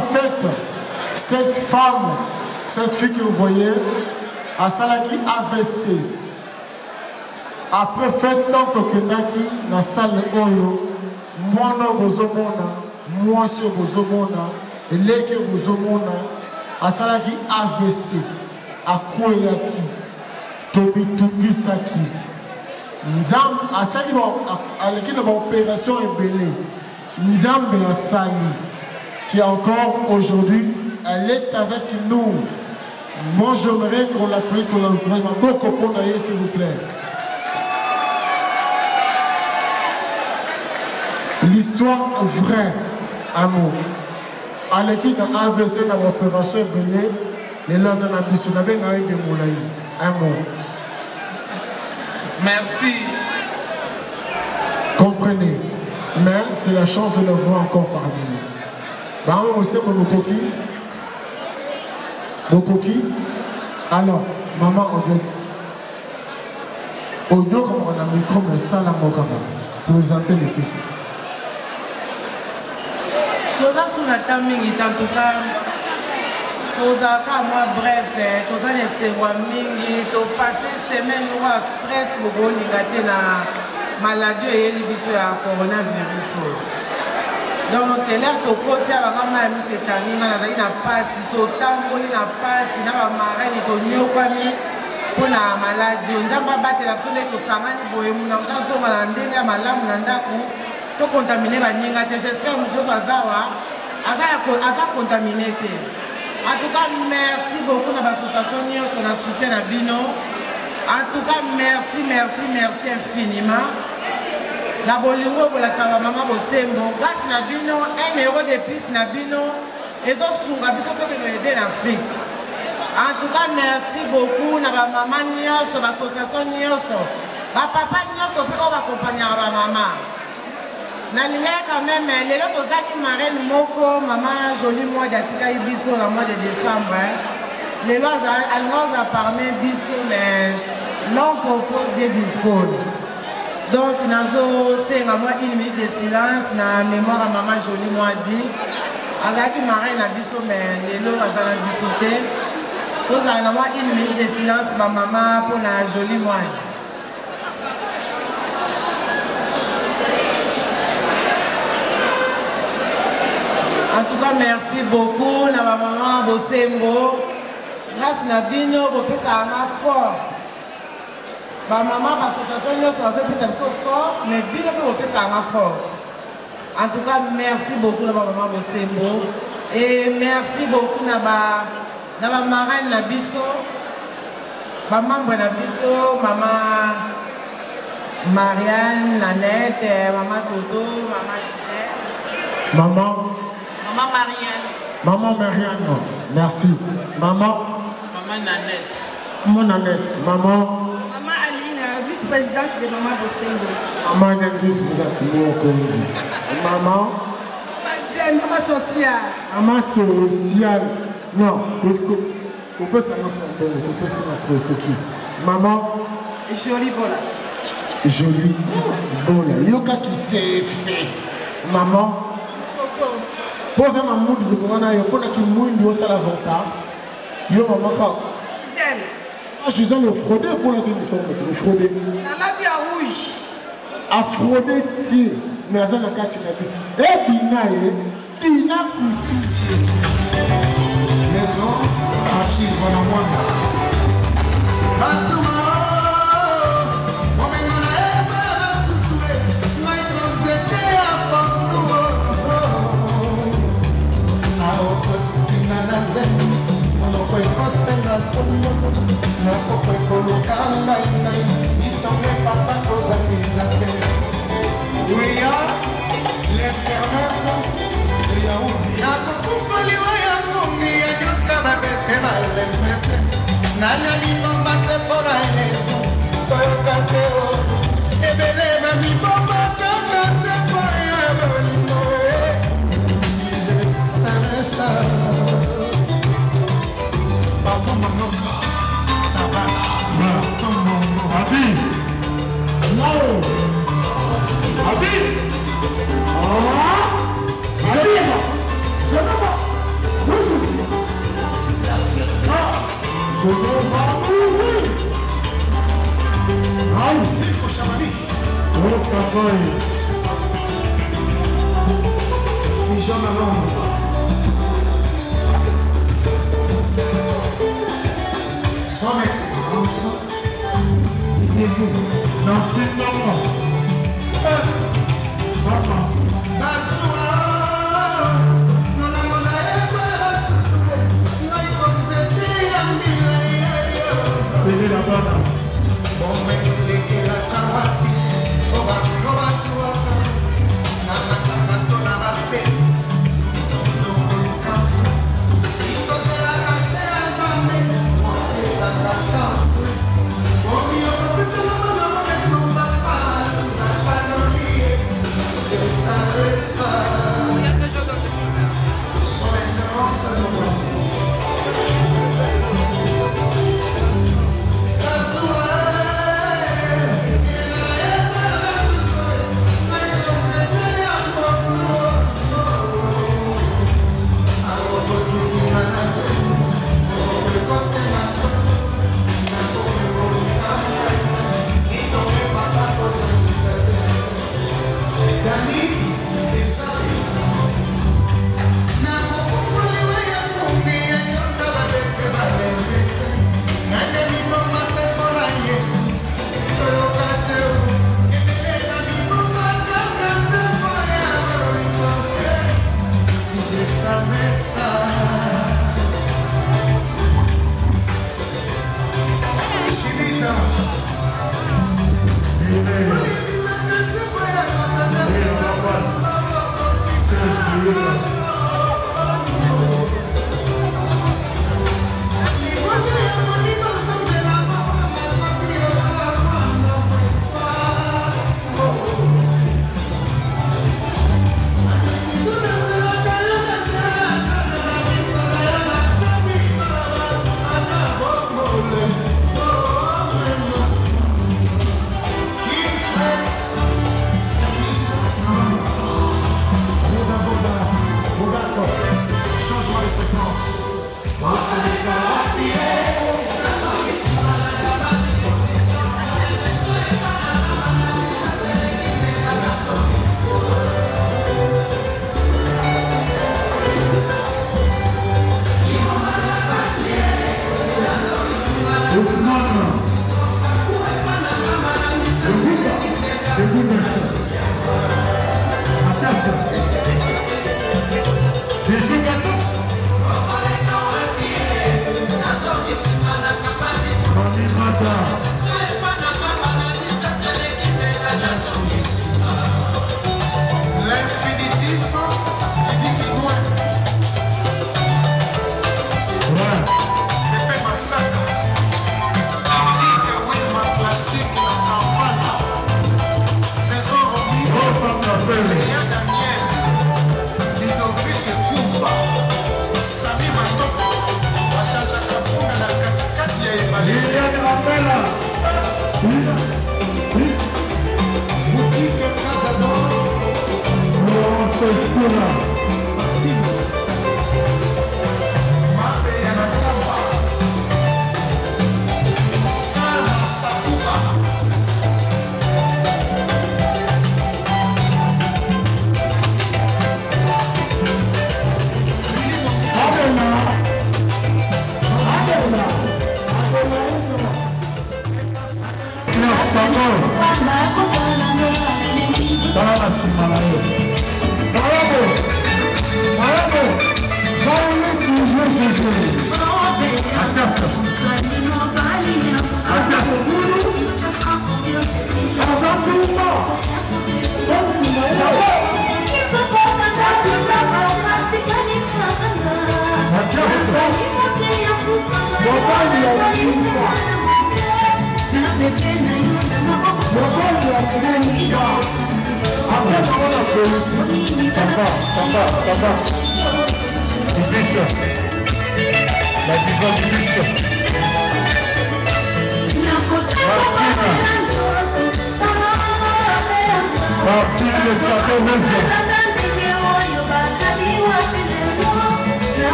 fête, cette femme, cette fille que vous voyez, à Salaki AVC. Après fête, tant que Kendaki, dans la salle de Oyo, moi, moi, sur Bozomona, et les que Bozomona, à Salaki AVC, à Koyaki, Tobitungi Saki. Nzam, à Sali, à l'équipe de l'opération Ebélé, Nzambe à Sali, qui encore aujourd'hui, elle est avec nous. Moi, j'aimerais qu'on l'appelle, qu'on l'encourage. Beaucoup pour d'ailleurs, s'il vous plaît. L'histoire vraie, amour. À l'équipe de AVC dans l'opération Ebélé, les lois en ambition, n'avaient pas eu de moulaï. Amour. Merci. Comprenez. Mais c'est la chance de le voir encore parmi nous. Bah, on sait mon coquille. Bokoki, alors, maman Odette, au dos comme on a micro, mais ça la mokaba, présentez les ceci. Nous avons sur la table, en tout cas, nous avons bref, nous avons essayé de passer semaine où stress, nous avons gâté la maladie et le coronavirus. Donc, l'air de côté, maman a mis cette année, on a passe, tout le temps, on a passe, on a marraine, on a mis pour la maladie. On a battu la personne qui s'en est pour nous, on a fait maladie, on a maladie, on a tout contaminé. J'espère que nous avons contaminé. En tout cas, merci beaucoup à l'association sur le soutien à Bino. En tout cas, merci infiniment. Na bolingo bola saba mama bosembo gas na bino 1 euro de plus na bino ezo sunga biso pe aider l'Afrique. En tout cas merci beaucoup na ba mama nyonso ba association nyonso ba papa nyonso pe o ba accompagner ba mama. Na linga quand même lelo tozaki marraine moko mama Jolie mois d'atika biso la mois de décembre. Les lois a parmi biso mais non propose des dispose. Donc, nous avons 1 minute de silence dans la mémoire de maman Jolie Moadi. Azaki Marine a biso, mais les lots azala bisoté. Nous avons 1 minute de silence pour maman pour la Jolie Moadi. En tout cas, merci beaucoup à ma maman Bosembo. Grâce à Bino, pour que ça a force. Ma maman, l'association, nous avons force, mais bien que ça a force. En tout cas, merci beaucoup à ma maman Bosembo. Et merci beaucoup à ma marraine Nabiso, maman Nabiso, maman Marianne, Nanette, maman Toto, maman Gisèle. Maman Marianne. Maman Marianne, non. Merci. Maman Nanette. Maman Nanette. Maman vice-présidente de Maman Bosembo. Maman est vice-présidente. Maman Maman sociale. Maman sociale. Non, on peut savoir son nom, on peut se mettre coquille. Maman Jolie Bola. Jolie Bola. Yoka qui s'est fait. Maman Coco. Pose ma moud de Corona, yokona qui mouille au salavanta. Yo maman ka. Gisèle. Je suis allé frauder pour la uniforme, pour frauder. La vie à rouge. À frauder, tiens. Mais à ça, la carte, il a pu. Eh, Bina Kouti. Maison, archive, on a moins. Pigeon à l'ombre. Son excellence, dites-vous. Non, c'est pas moi. C'est la bonne. Son excellence,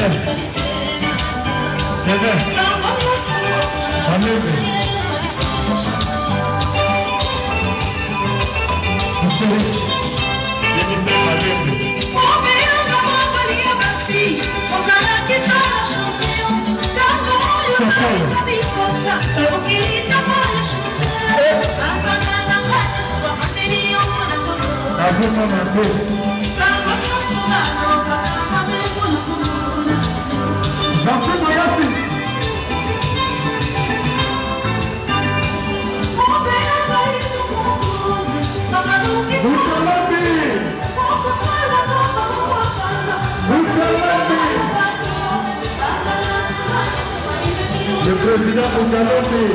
Le président Ougalombe.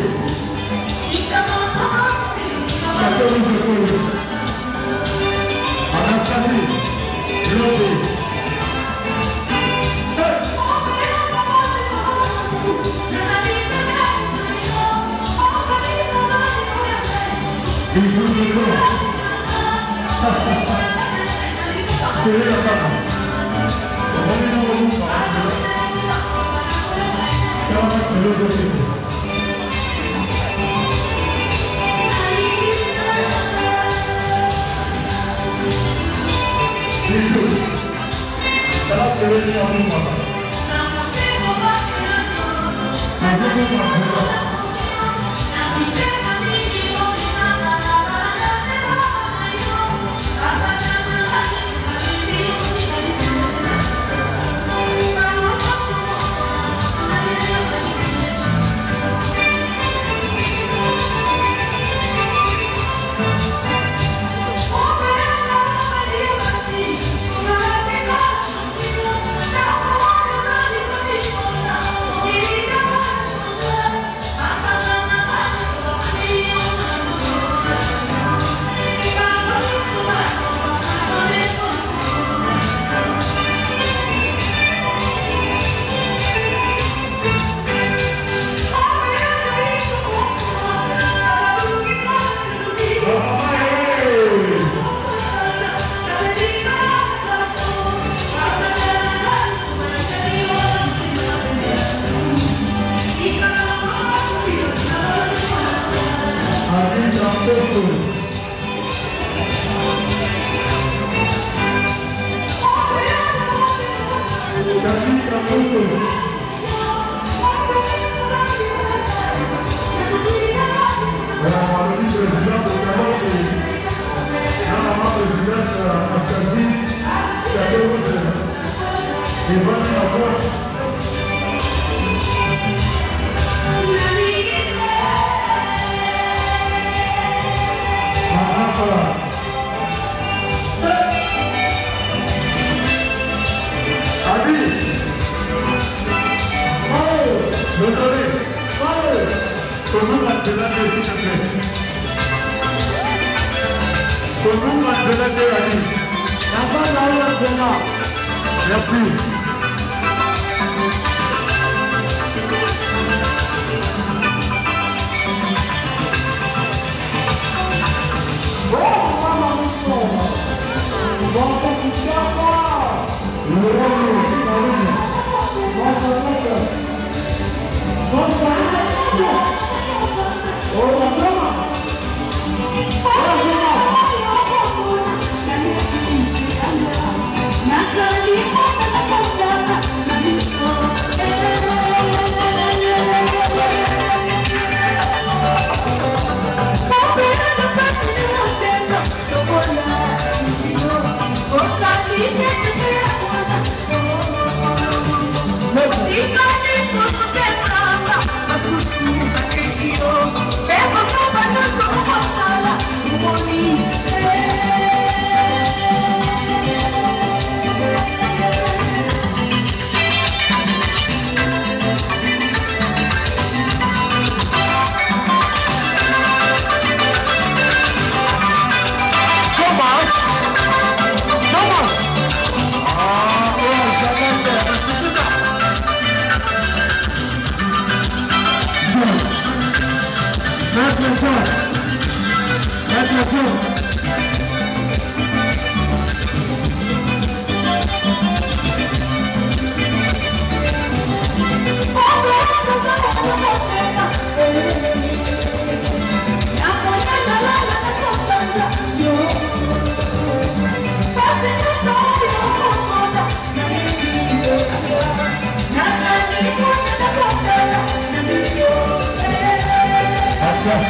Anastasie Lombe. Bisous de corps. C'est la base. Merci.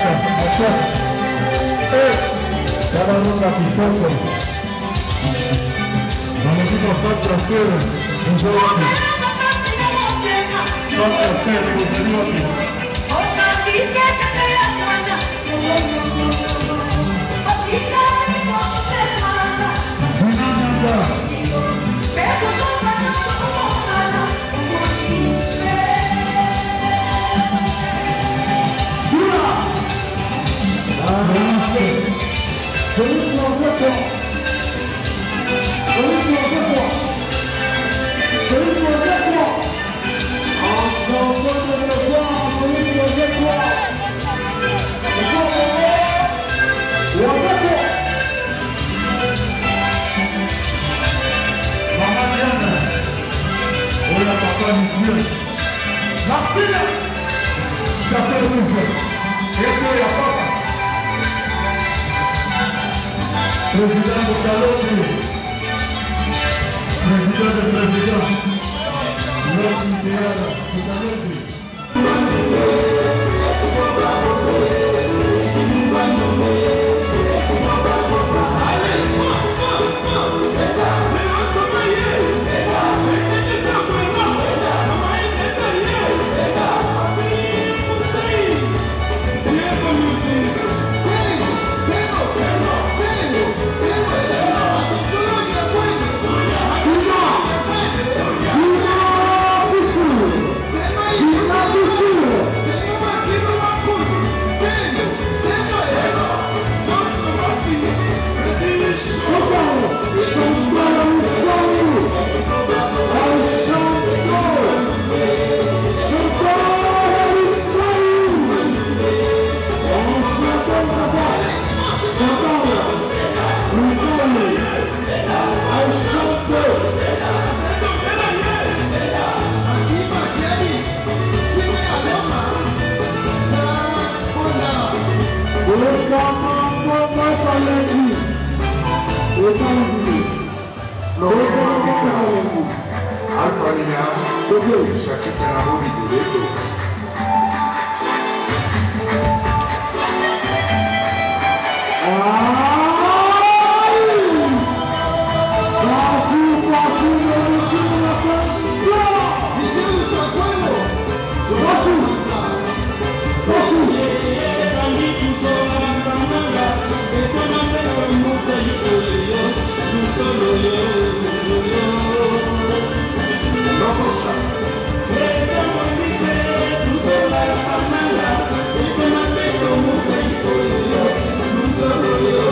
Solo yo.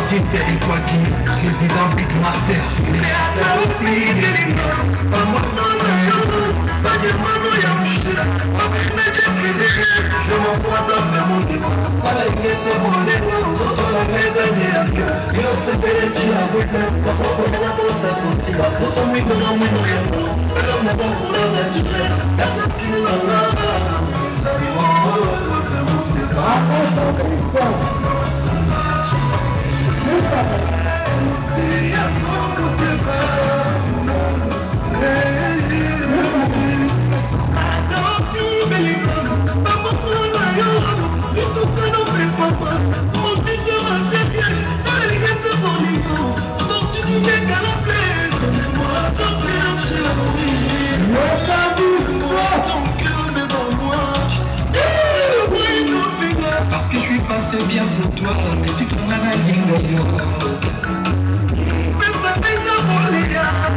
Baptiste Ikwaki, président Big Master. Je m'envoie dans le monde, pas la caisse de monnaie, surtout la maison de la gueule. Il a fait des petits avocats, pas pour la bosse à pousser, pour son oui, mais non, mais non, mais l'homme n'a pas pour la nature, la place qui nous l'a. Parce que je suis passé bien pour toi, mais tu tournes à la ligne yo. Mais ça fait de voler.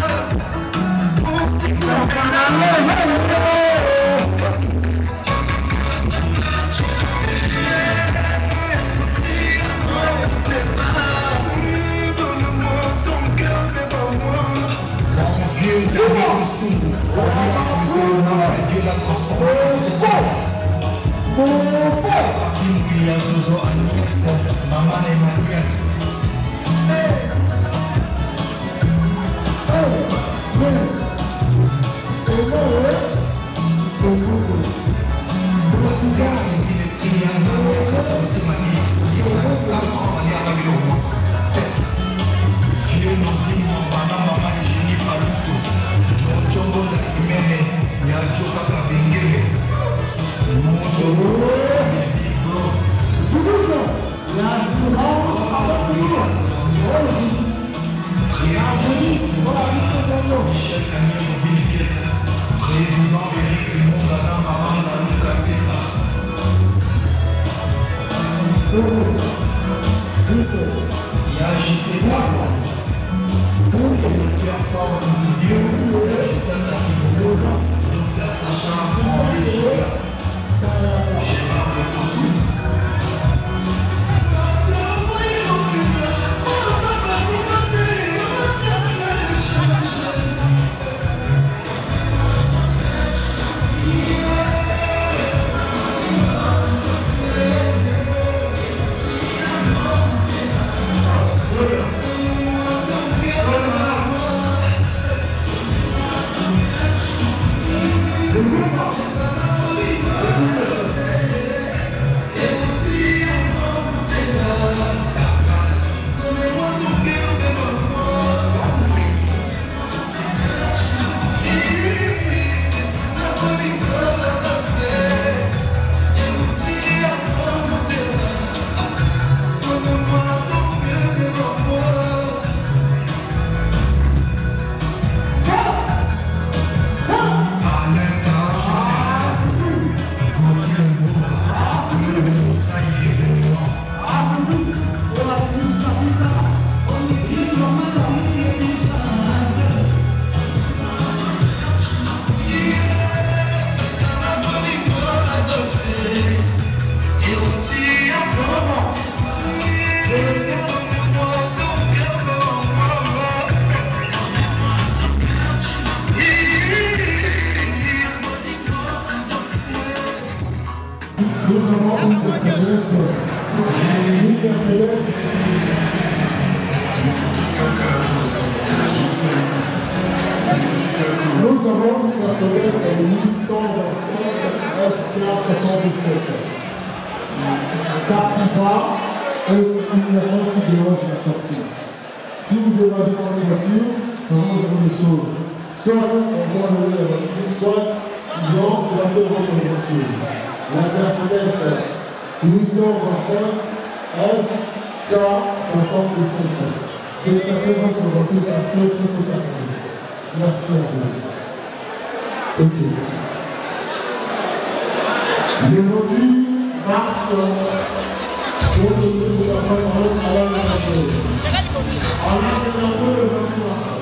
Maman Emmanuel. Nous avons une Mercedes 825 F77. Captiva est une personne qui dérange la sortie. Si vous dérangez dans les voitures, ça vous avez des choses. Soit on doit lever la voiture, soit ils vont garder votre voiture. La Mercedes 825 F77. Déplacez votre voiture parce que tout est arrivé. Merci à vous. Ok. Les voitures Mars pour le deuxième appareil à la même chose. On a regardé les voitures Mars.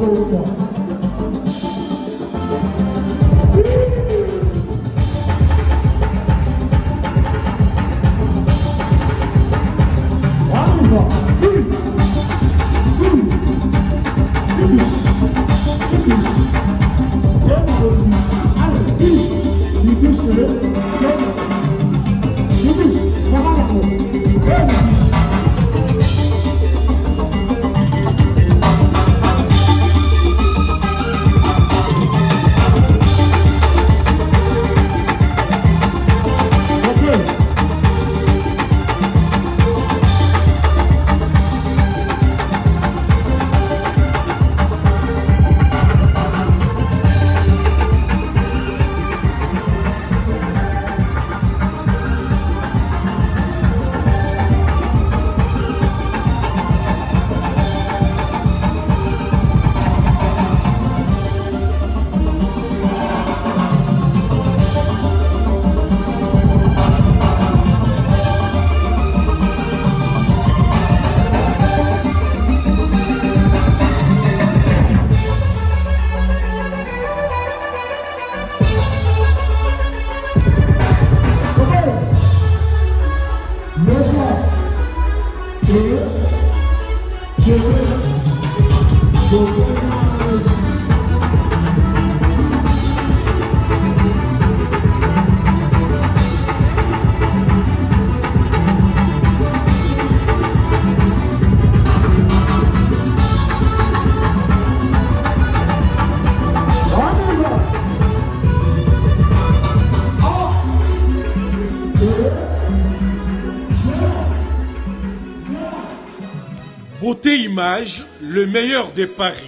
Beauté Image, le meilleur de Paris.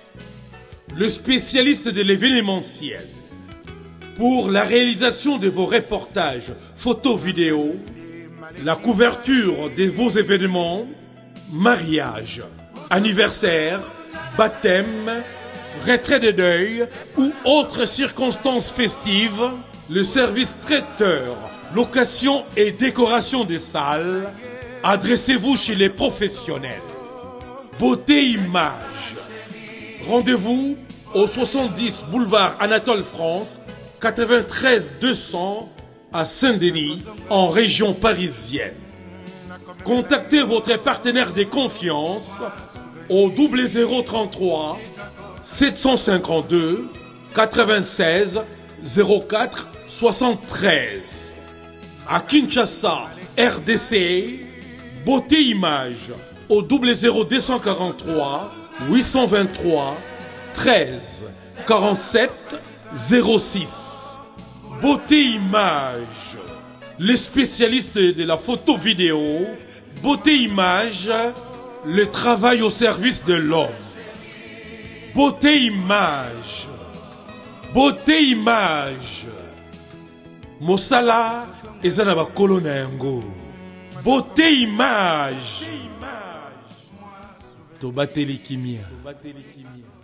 Le spécialiste de l'événementiel. Pour la réalisation de vos reportages, photos, vidéos, la couverture de vos événements, mariage, anniversaire, baptême, retrait de deuil ou autres circonstances festives, le service traiteur, location et décoration des salles, adressez-vous chez les professionnels. Beauté Image. Rendez-vous au 70 boulevard Anatole France, 93 200 à Saint-Denis, en région parisienne. Contactez votre partenaire de confiance au 0033 752 96 04 73. À Kinshasa, RDC, Beauté Image au 00243 823 13 47 06. Beauté Image, les spécialistes de la photo vidéo. Beauté Image, le travail au service de l'homme. Beauté Image, Beauté Image, Mosala ezana ba kolona yango. Beauté Image, Tobateli Kimia.